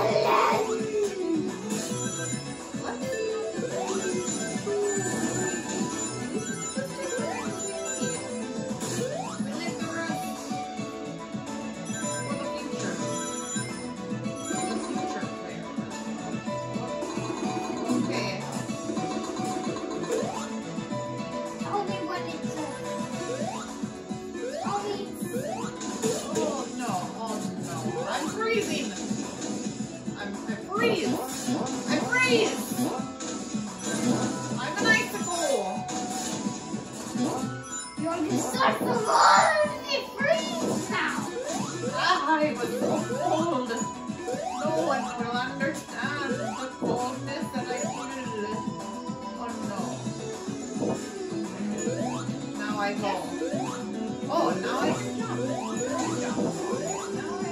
Tell me what it says. Tell me. Oh no, oh no. I'm freezing. I'm, I freeze. I freeze. I'm an icicle. You're just such a lot. It freezes now. I was so cold. No one will understand the coldness that I feel. Oh no. Now I go. Oh, now I can jump. Now I jump. Now I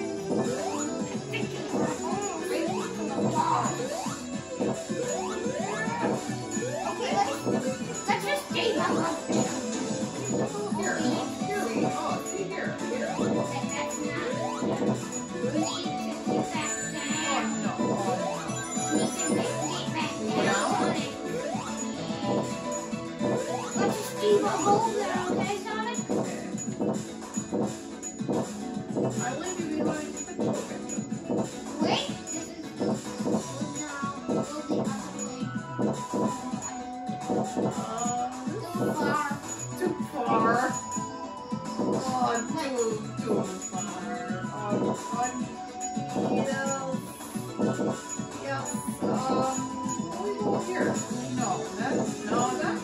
Okay, let's, let's just stay back up there. Here, here we go. Oh, see here, here. And that's not. We need to get back down. Oh no, oh We need to get back down. Let's just keep a hold there, okay, Sonic? no. I leave you behind with the children. Wait, this is well, now go the other way. Uh, Too far. too far. Oh, too, too far. Oh, fun. Yes. Yes. Um, we go here. No, that's, no, that's,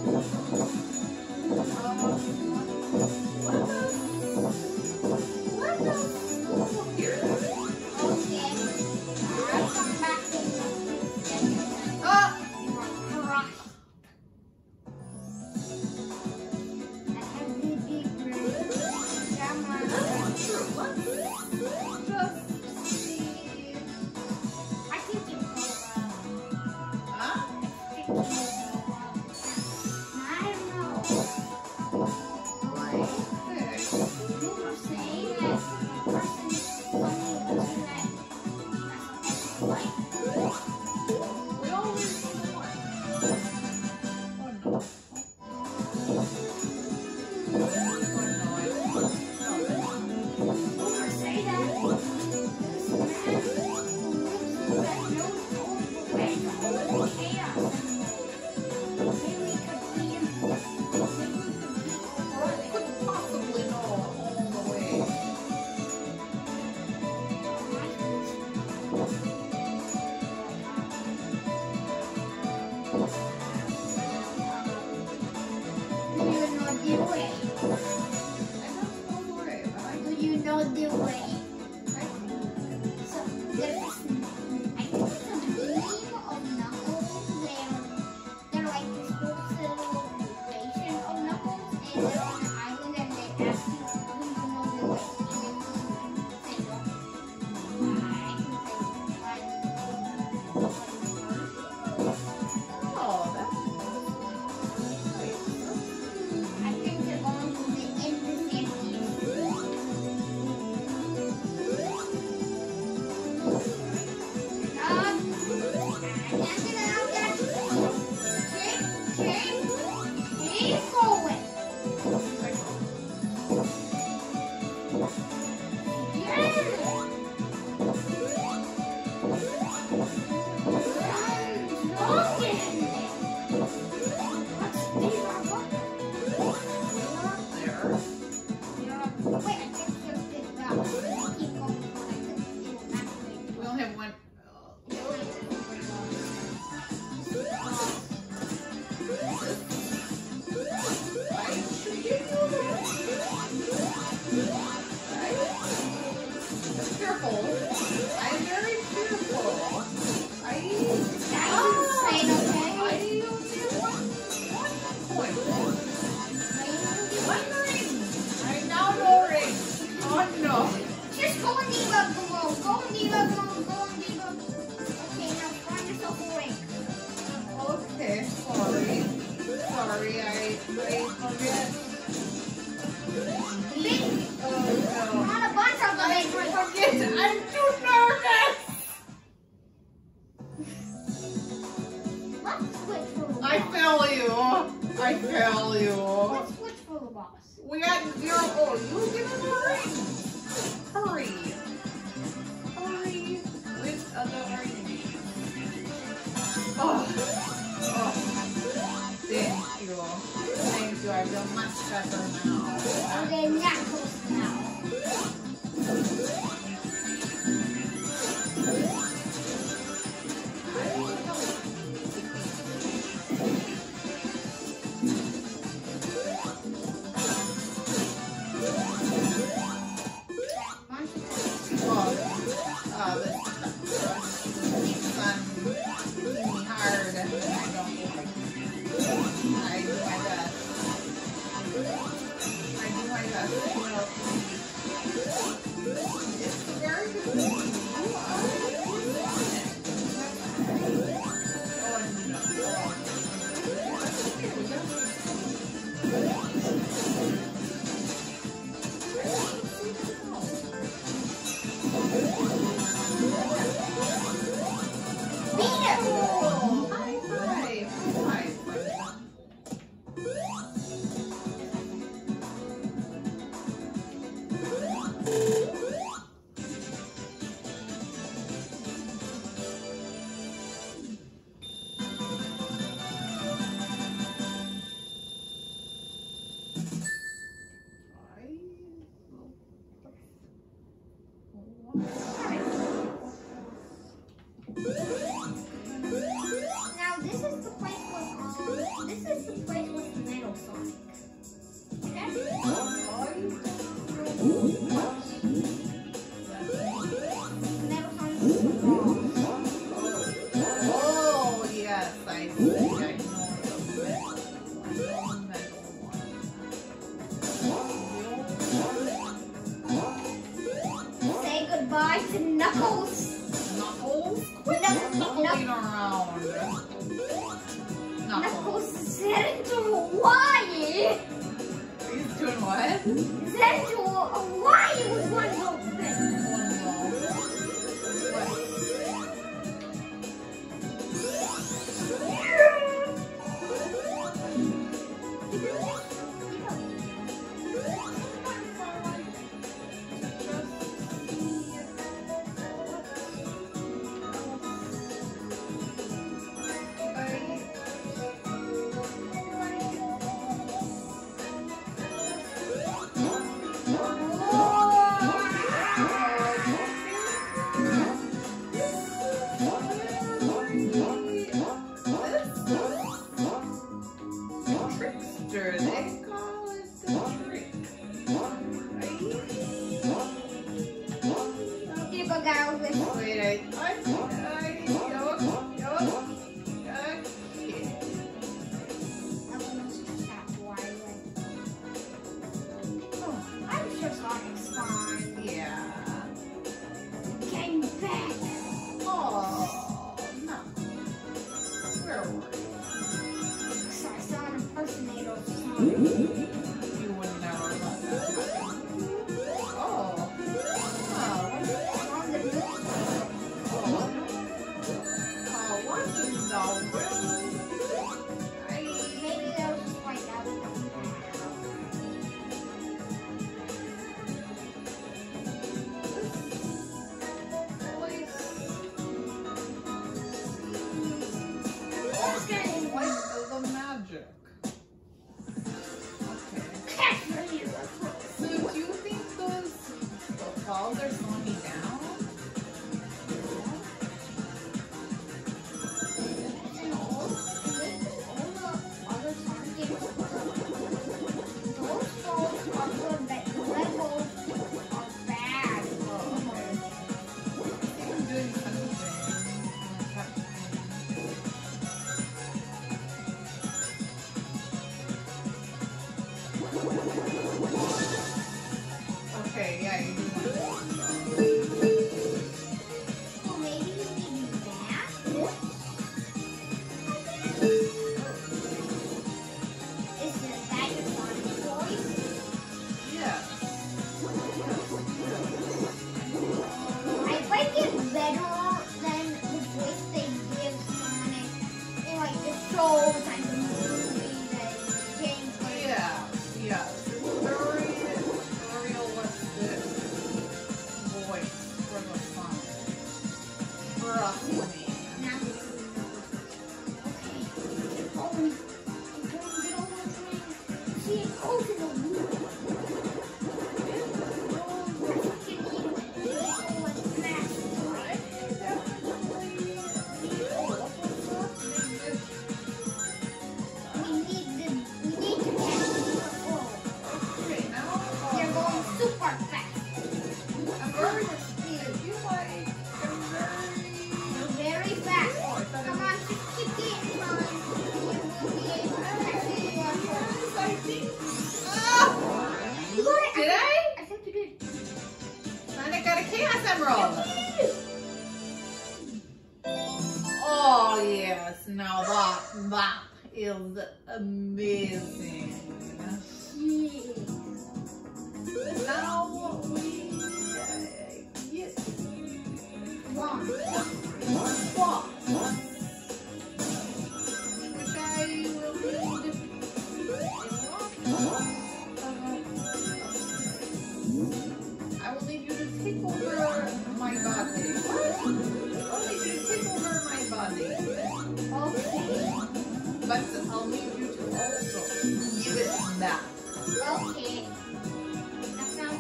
um, let us, let us go here. Okay. I'll come back to you. Ah! You are crushed. I have the big bird. Come on. That's not true. Let's just see. I think you go around. Huh? I think you go around. I don't know. Right there. You were saying that the person is funny was that like We always do one. Oh no. Oh no, I didn't. you were saying that this man who lives that knows all the way to all the chaos. Maybe we could be maybe we could be over there. Couldn't possibly know all the way. Do you know the way? I don't know the way, but I Do you know the way? I So there's this, I think it's a meme of Knuckles where they're like this whole little version of Knuckles and they're on an island and they ask you, do you know the way? And then you say no. I can say one. Oh, that's wait. I think they're going to be in the city. I tell you? Let's switch for the boss. We got zero. Oh, you give him a ring. Hurry. Hurry with uh, the ring. Oh. Oh. Thank you. Thank you. I feel much better now. Okay, Knuckles now. Now this is the place with um, this is the place with the Metal Sonic. That's Metal Sonic is wrong. Oh, yes, I see. I know. Say goodbye to Knuckles. Knuckles? Quit Knuckling around. Knuckles. Knuckles is heading to Hawaii. He's doing what? He's heading to Hawaii with one little thing. Trickster, they call it the trick. Keep a guy with Wait, I, I, I, yo, yo, okay. I'm sure Sonic's fine. Yeah. Came back. Oh, no. Where were you? So I saw an impersonator of Sonic. You would never let that happen. Oh. Oh. On the news. Oh, what in the world? I, Maybe they'll just find out we don't know. Like the magic. Trust me. Now it's okay. Oh, I'm going to get over the See, it goes in the loop. Did I? I think you did. And I got a chaos emerald. Oh yes, now that that is amazing. Yeah. Now we uh, get One. what? Which I will need. I will need you to take over my body. I'll need you to take over my body. Okay. But I'll need you to also give it back. Okay. That sounds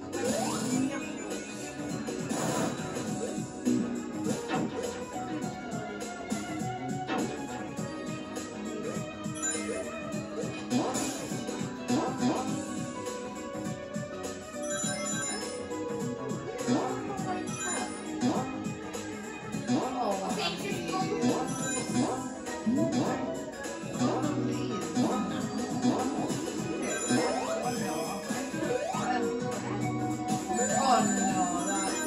Oh, okay, just go. Oh no, that's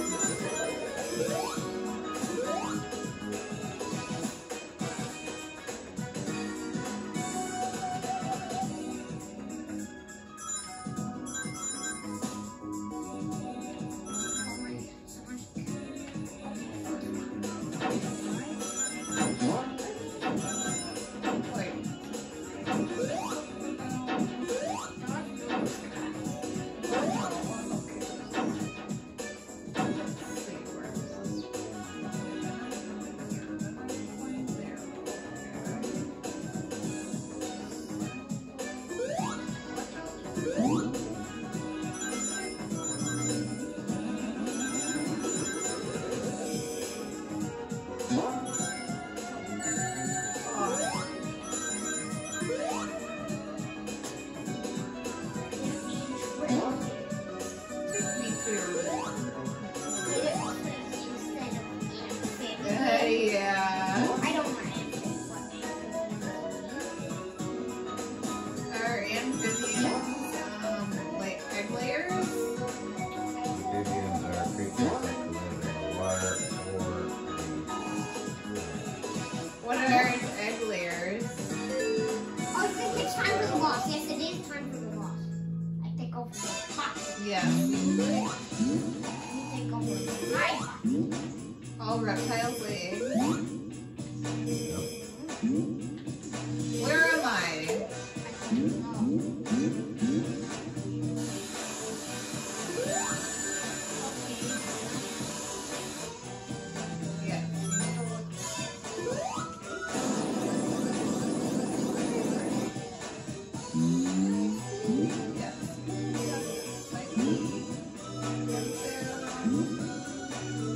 wait. Take me to your room. Yeah. I don't mind. Our amphibians, um, like egg layers. Amphibians are creatures that can live in the water or What are egg layers? Oh, I think it's time for the boss. Yes, it is time for the boss. I take over the pot. Yes. You take over my pot. All reptiles lay eggs. Where am I? I don't know. Yes. Yes. Like me. Yes, there.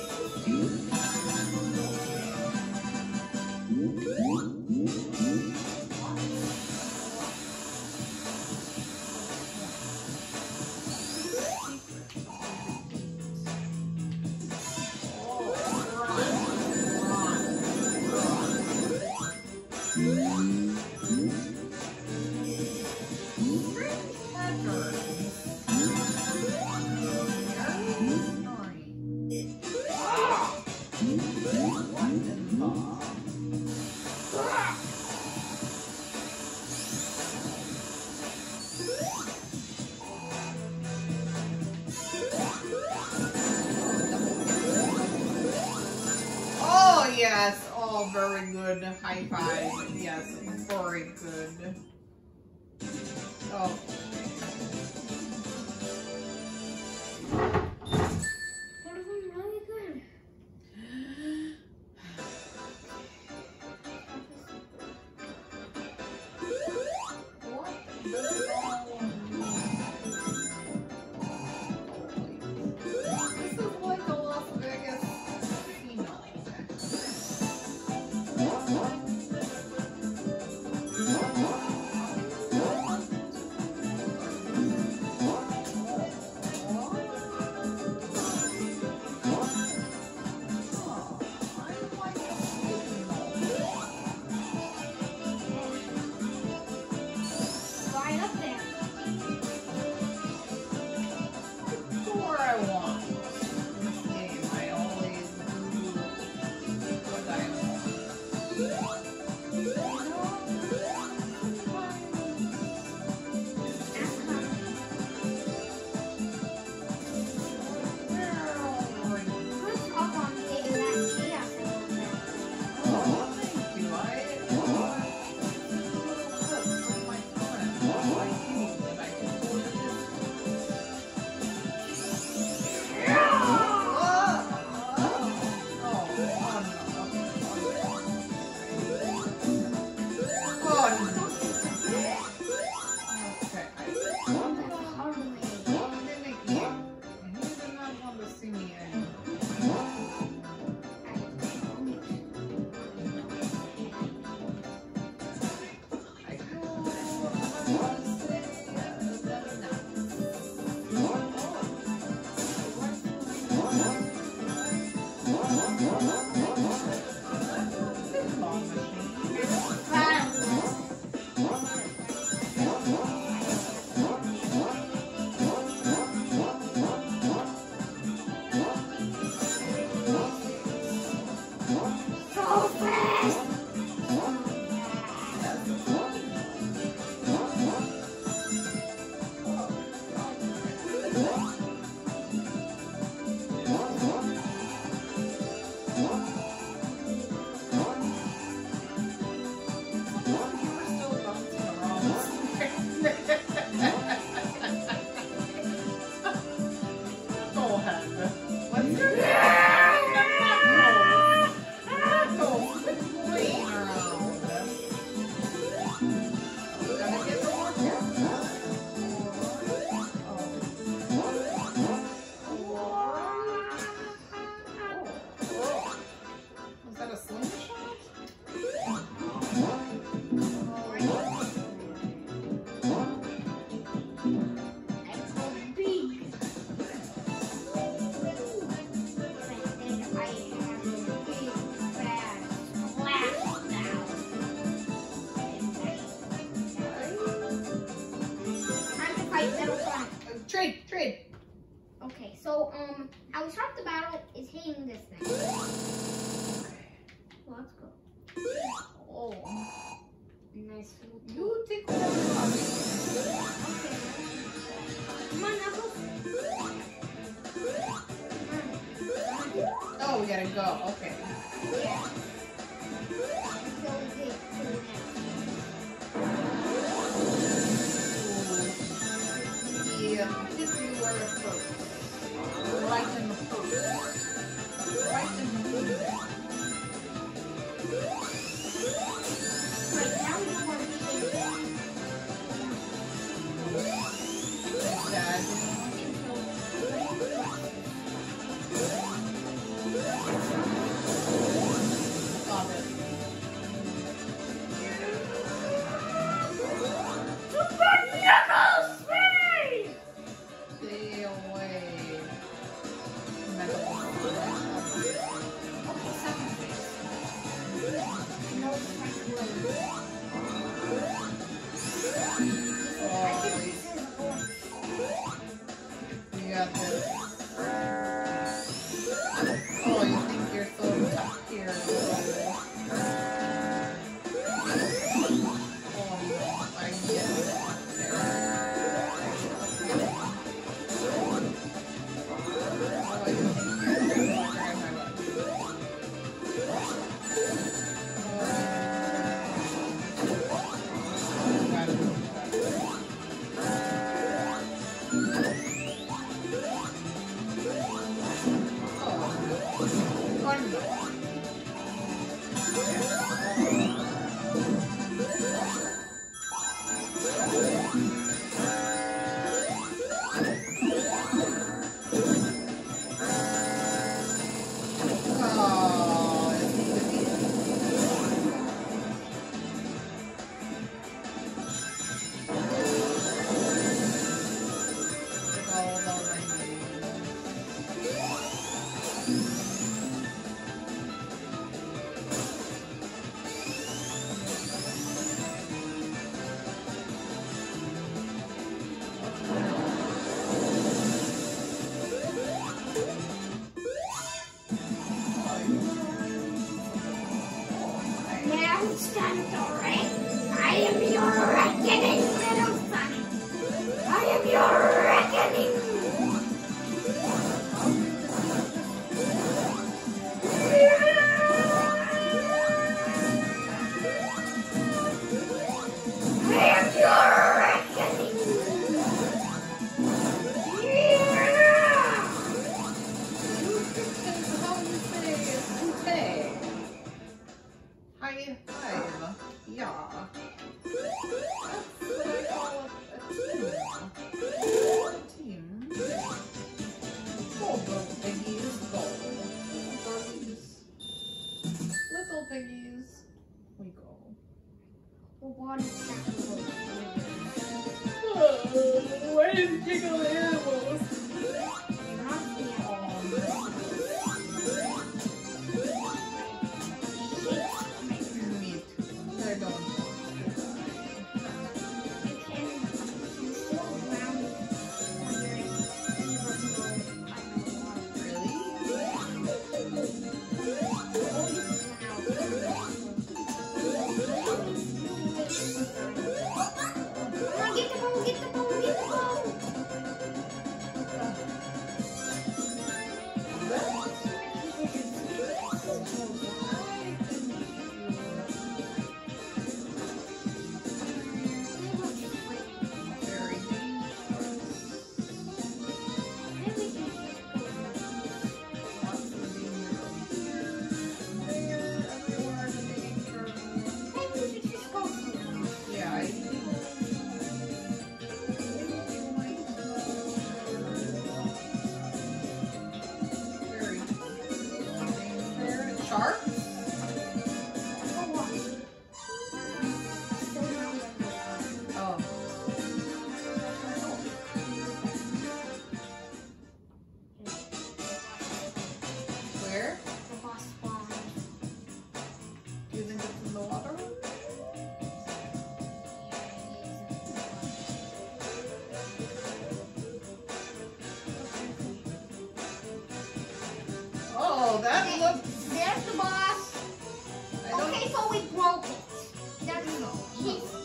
Oh yes, oh very good. High five. Yes, very good. Oh. That was really good. nice little You take whatever you want. Okay. Come on, Knuckles. Come on. Oh, we gotta go. Okay. Yeah. So we get to the next. Yeah, this is where the first. Right in the first. Right in the first. Wait, now we want to take that. Dad. Stop it. Super Knuckles Spray! Stay away. Okay, second phase. No fresh words. I think this is orange. You got this. Oh, you think you're so tough here. Oh, no. I get it. Oh, you think you're so Now it's time to rain. I am your reckoning, little Sonic. I am your reckoning. I am your reckoning. High five. Yeah. That's what I call a team. A team. Go, little piggies, go. Birdies. Little piggies. We go. The water capital. Why did you take all the animals? Not the Me too. I don't want Really? Get the ball, get the ball, get the ball. Very Lots of danger there, everywhere the danger. Yeah, I think. Very danger. Shark? Oh. Where? Do you think it's in the water? Oh, that looks. There's the boss. I don't Okay, so we broke it. That's know. he's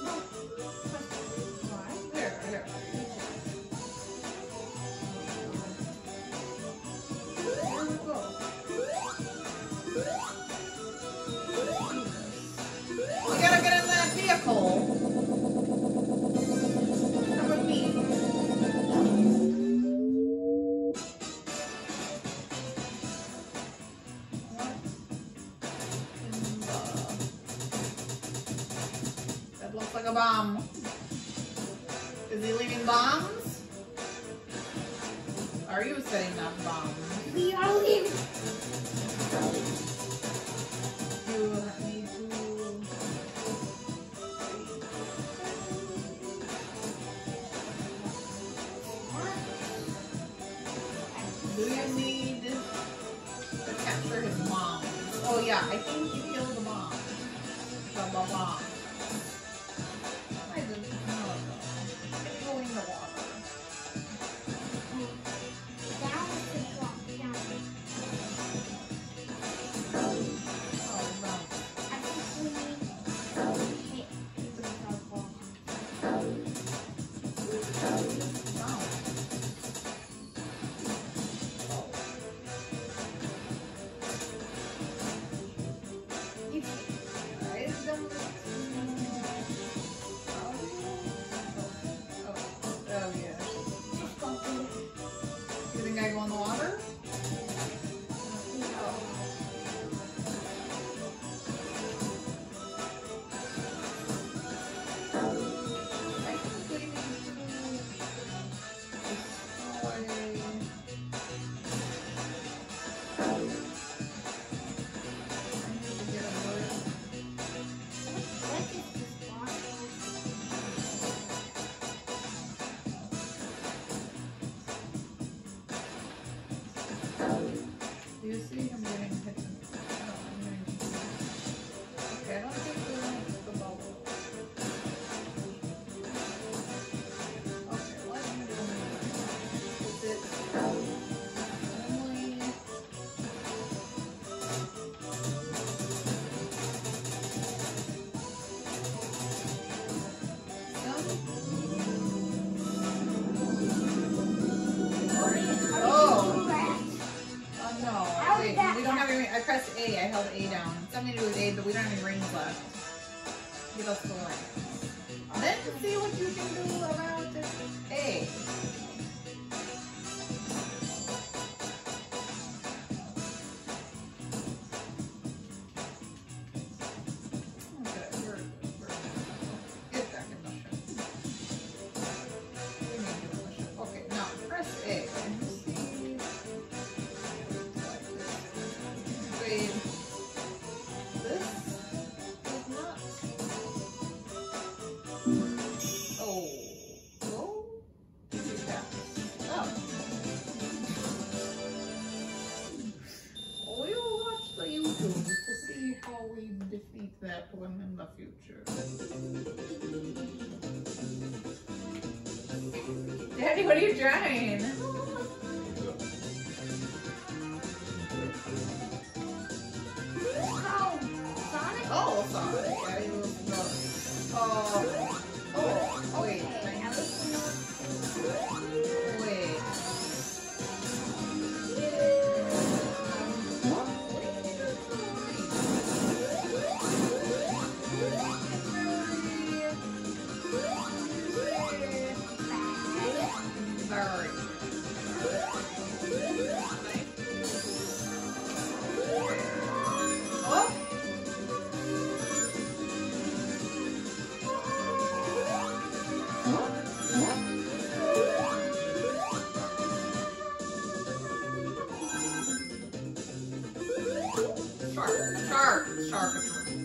a bomb. Is he leaving bombs? Are you setting up bombs? We are leaving. You need to... Do you need to capture his mom? Oh yeah, I think you killed the mom. The mom. I didn't know. It's going in the water. That was the drop down. Oh no. I think we need to hit the ball. No. You I don't... Oh, oh, oh yeah. just go through. You think I go in the water? I think we need to destroy... I need to get a bird. What is this ball? Do you see him getting hit? in- No, I'm getting hit. Okay, I don't think we want the bubble. Okay, what am I doing? Is it only... Oh. Oh no, How wait, did that we don't have any, I pressed A, I held A down. Something to do with A, but we don't have any rings left. Give us the ring. Then see what you can do about A. Okay, we're, we're, get back in the ship. We need you in the ship. Okay, now press A. And you see, like this. Wait, this is not. Oh, oh, did you pass? Oh. We'll watch the YouTube to see how we defeat that one in the future. Daddy, what are you trying? How? Sonic? Oh, sorry. Yeah, you was the. Oh. Oh, wait. Okay, at least we know. Wait. Very. Oh. Shark, shark, shark.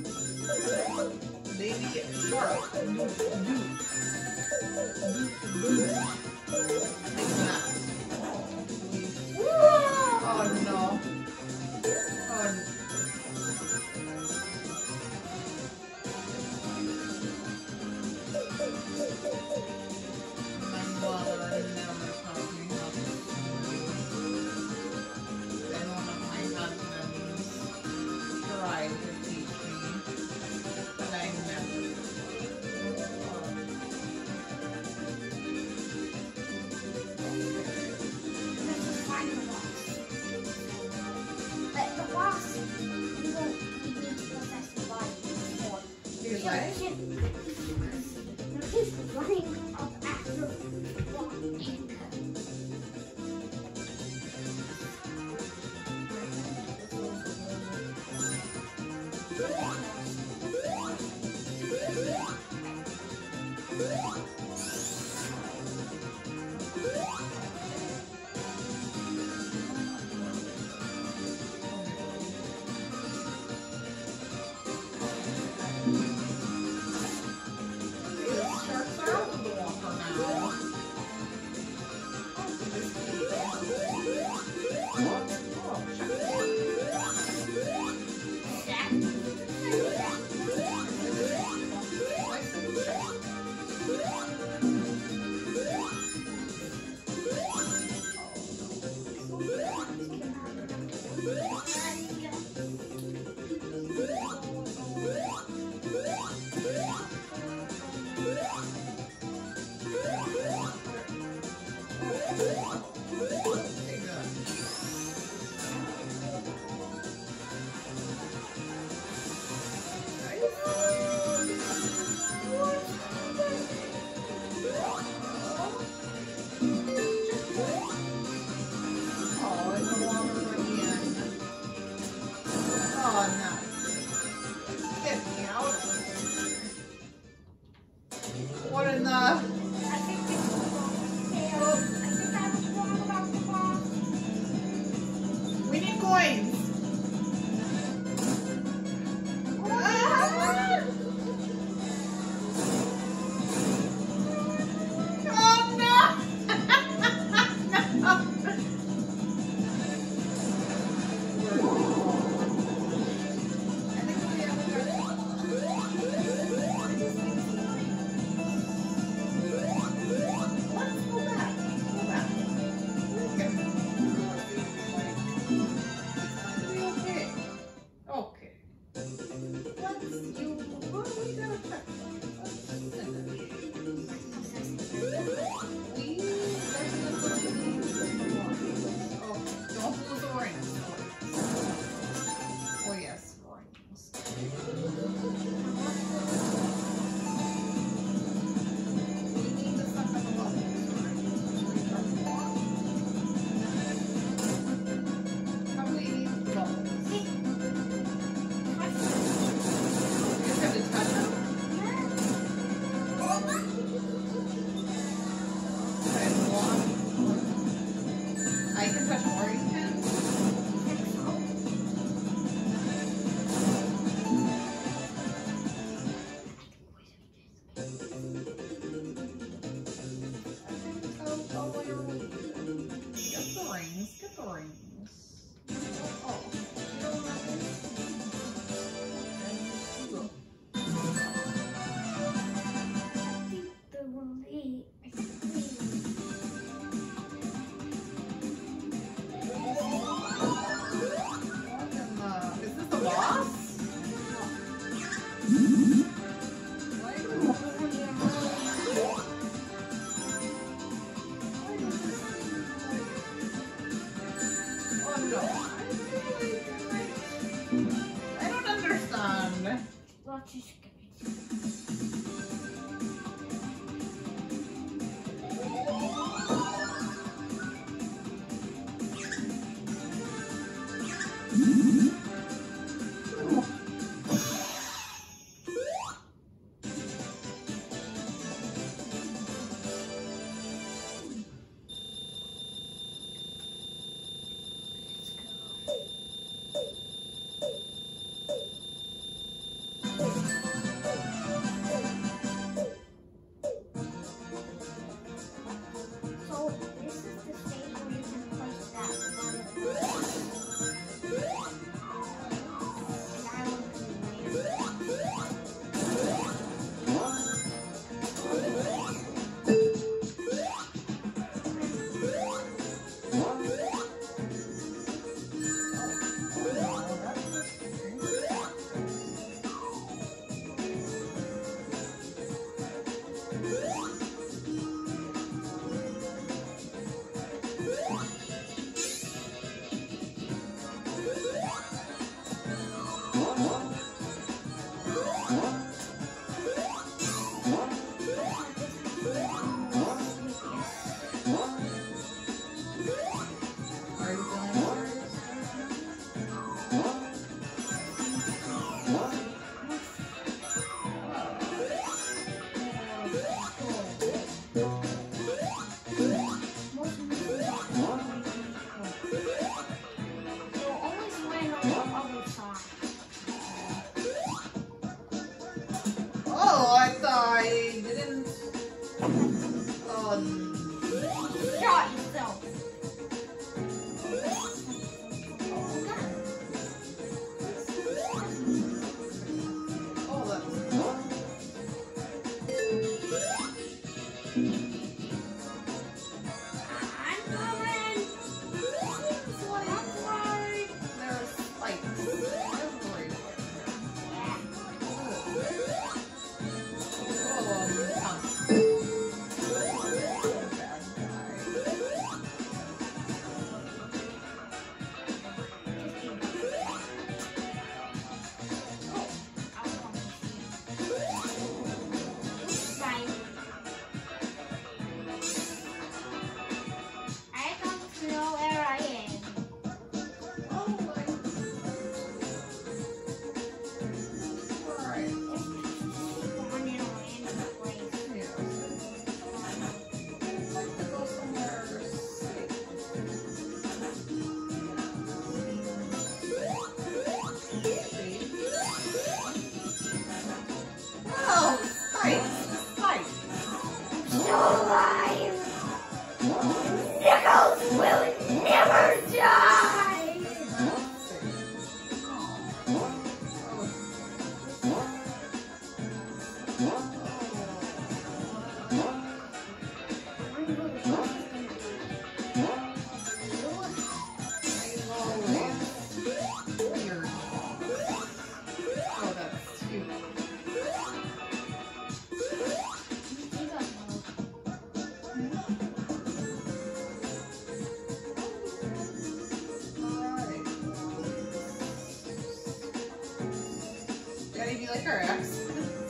Baby shark. Doot, doot. Doot, doot. Like that. Oh no. Oh. My mother never taught me how to swim. And one of my husbands tried to teach me, but I never did. Let's just find the boss. But the boss, we don't we need to possess the body before. Because He'll- I- he'll- He's running up after the walking. What in the? I think it's wrong. Okay, I think I was wrong about the boss. We need coins. Oh no! No! I think we have to. Let's go back. Go back. Okay. Okay. Okay. Let's you. What we gotta check? Let's finish. We. Oh, don't lose the rings. Oh yes, rings. We need to suck up a bubble. How do we eat bubbles? You just have to touch them. Okay, one. I can touch more, you can? Oh, oh, where are we? Get the rings, get the rings. Oh, you don't want this? Okay, I think there will be. I think we what in the, is this the boss? Why is it- Oh no, I really, I don't understand. Watch your screen. Let's go. maybe like our ex.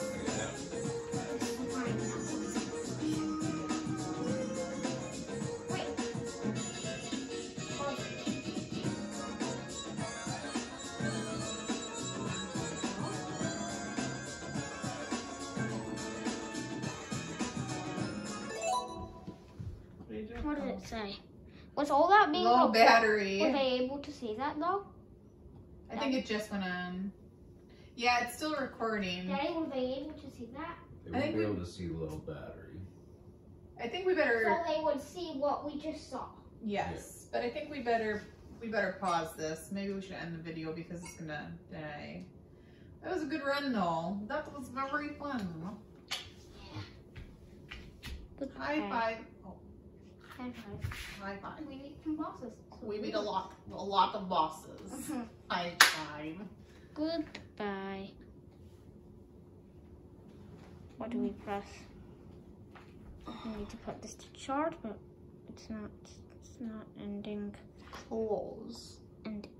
What did it say? Was all that being Low recorded? battery. Were they able to see that though? I think it just went on. Yeah, it's still recording. Daddy, were they able to see that? They I won't think be we- able to see low battery. I think we better. So they would see what we just saw. Yes, but I think we better we better pause this. Maybe we should end the video because it's gonna die. That was a good run though. That was very fun. High five. Oh, High five. high five. We beat some bosses. We beat a lot, a lot of bosses. Mhm. High five. Goodbye. What do we press? We need to put this to charge, but it's not. It's not ending. Close. And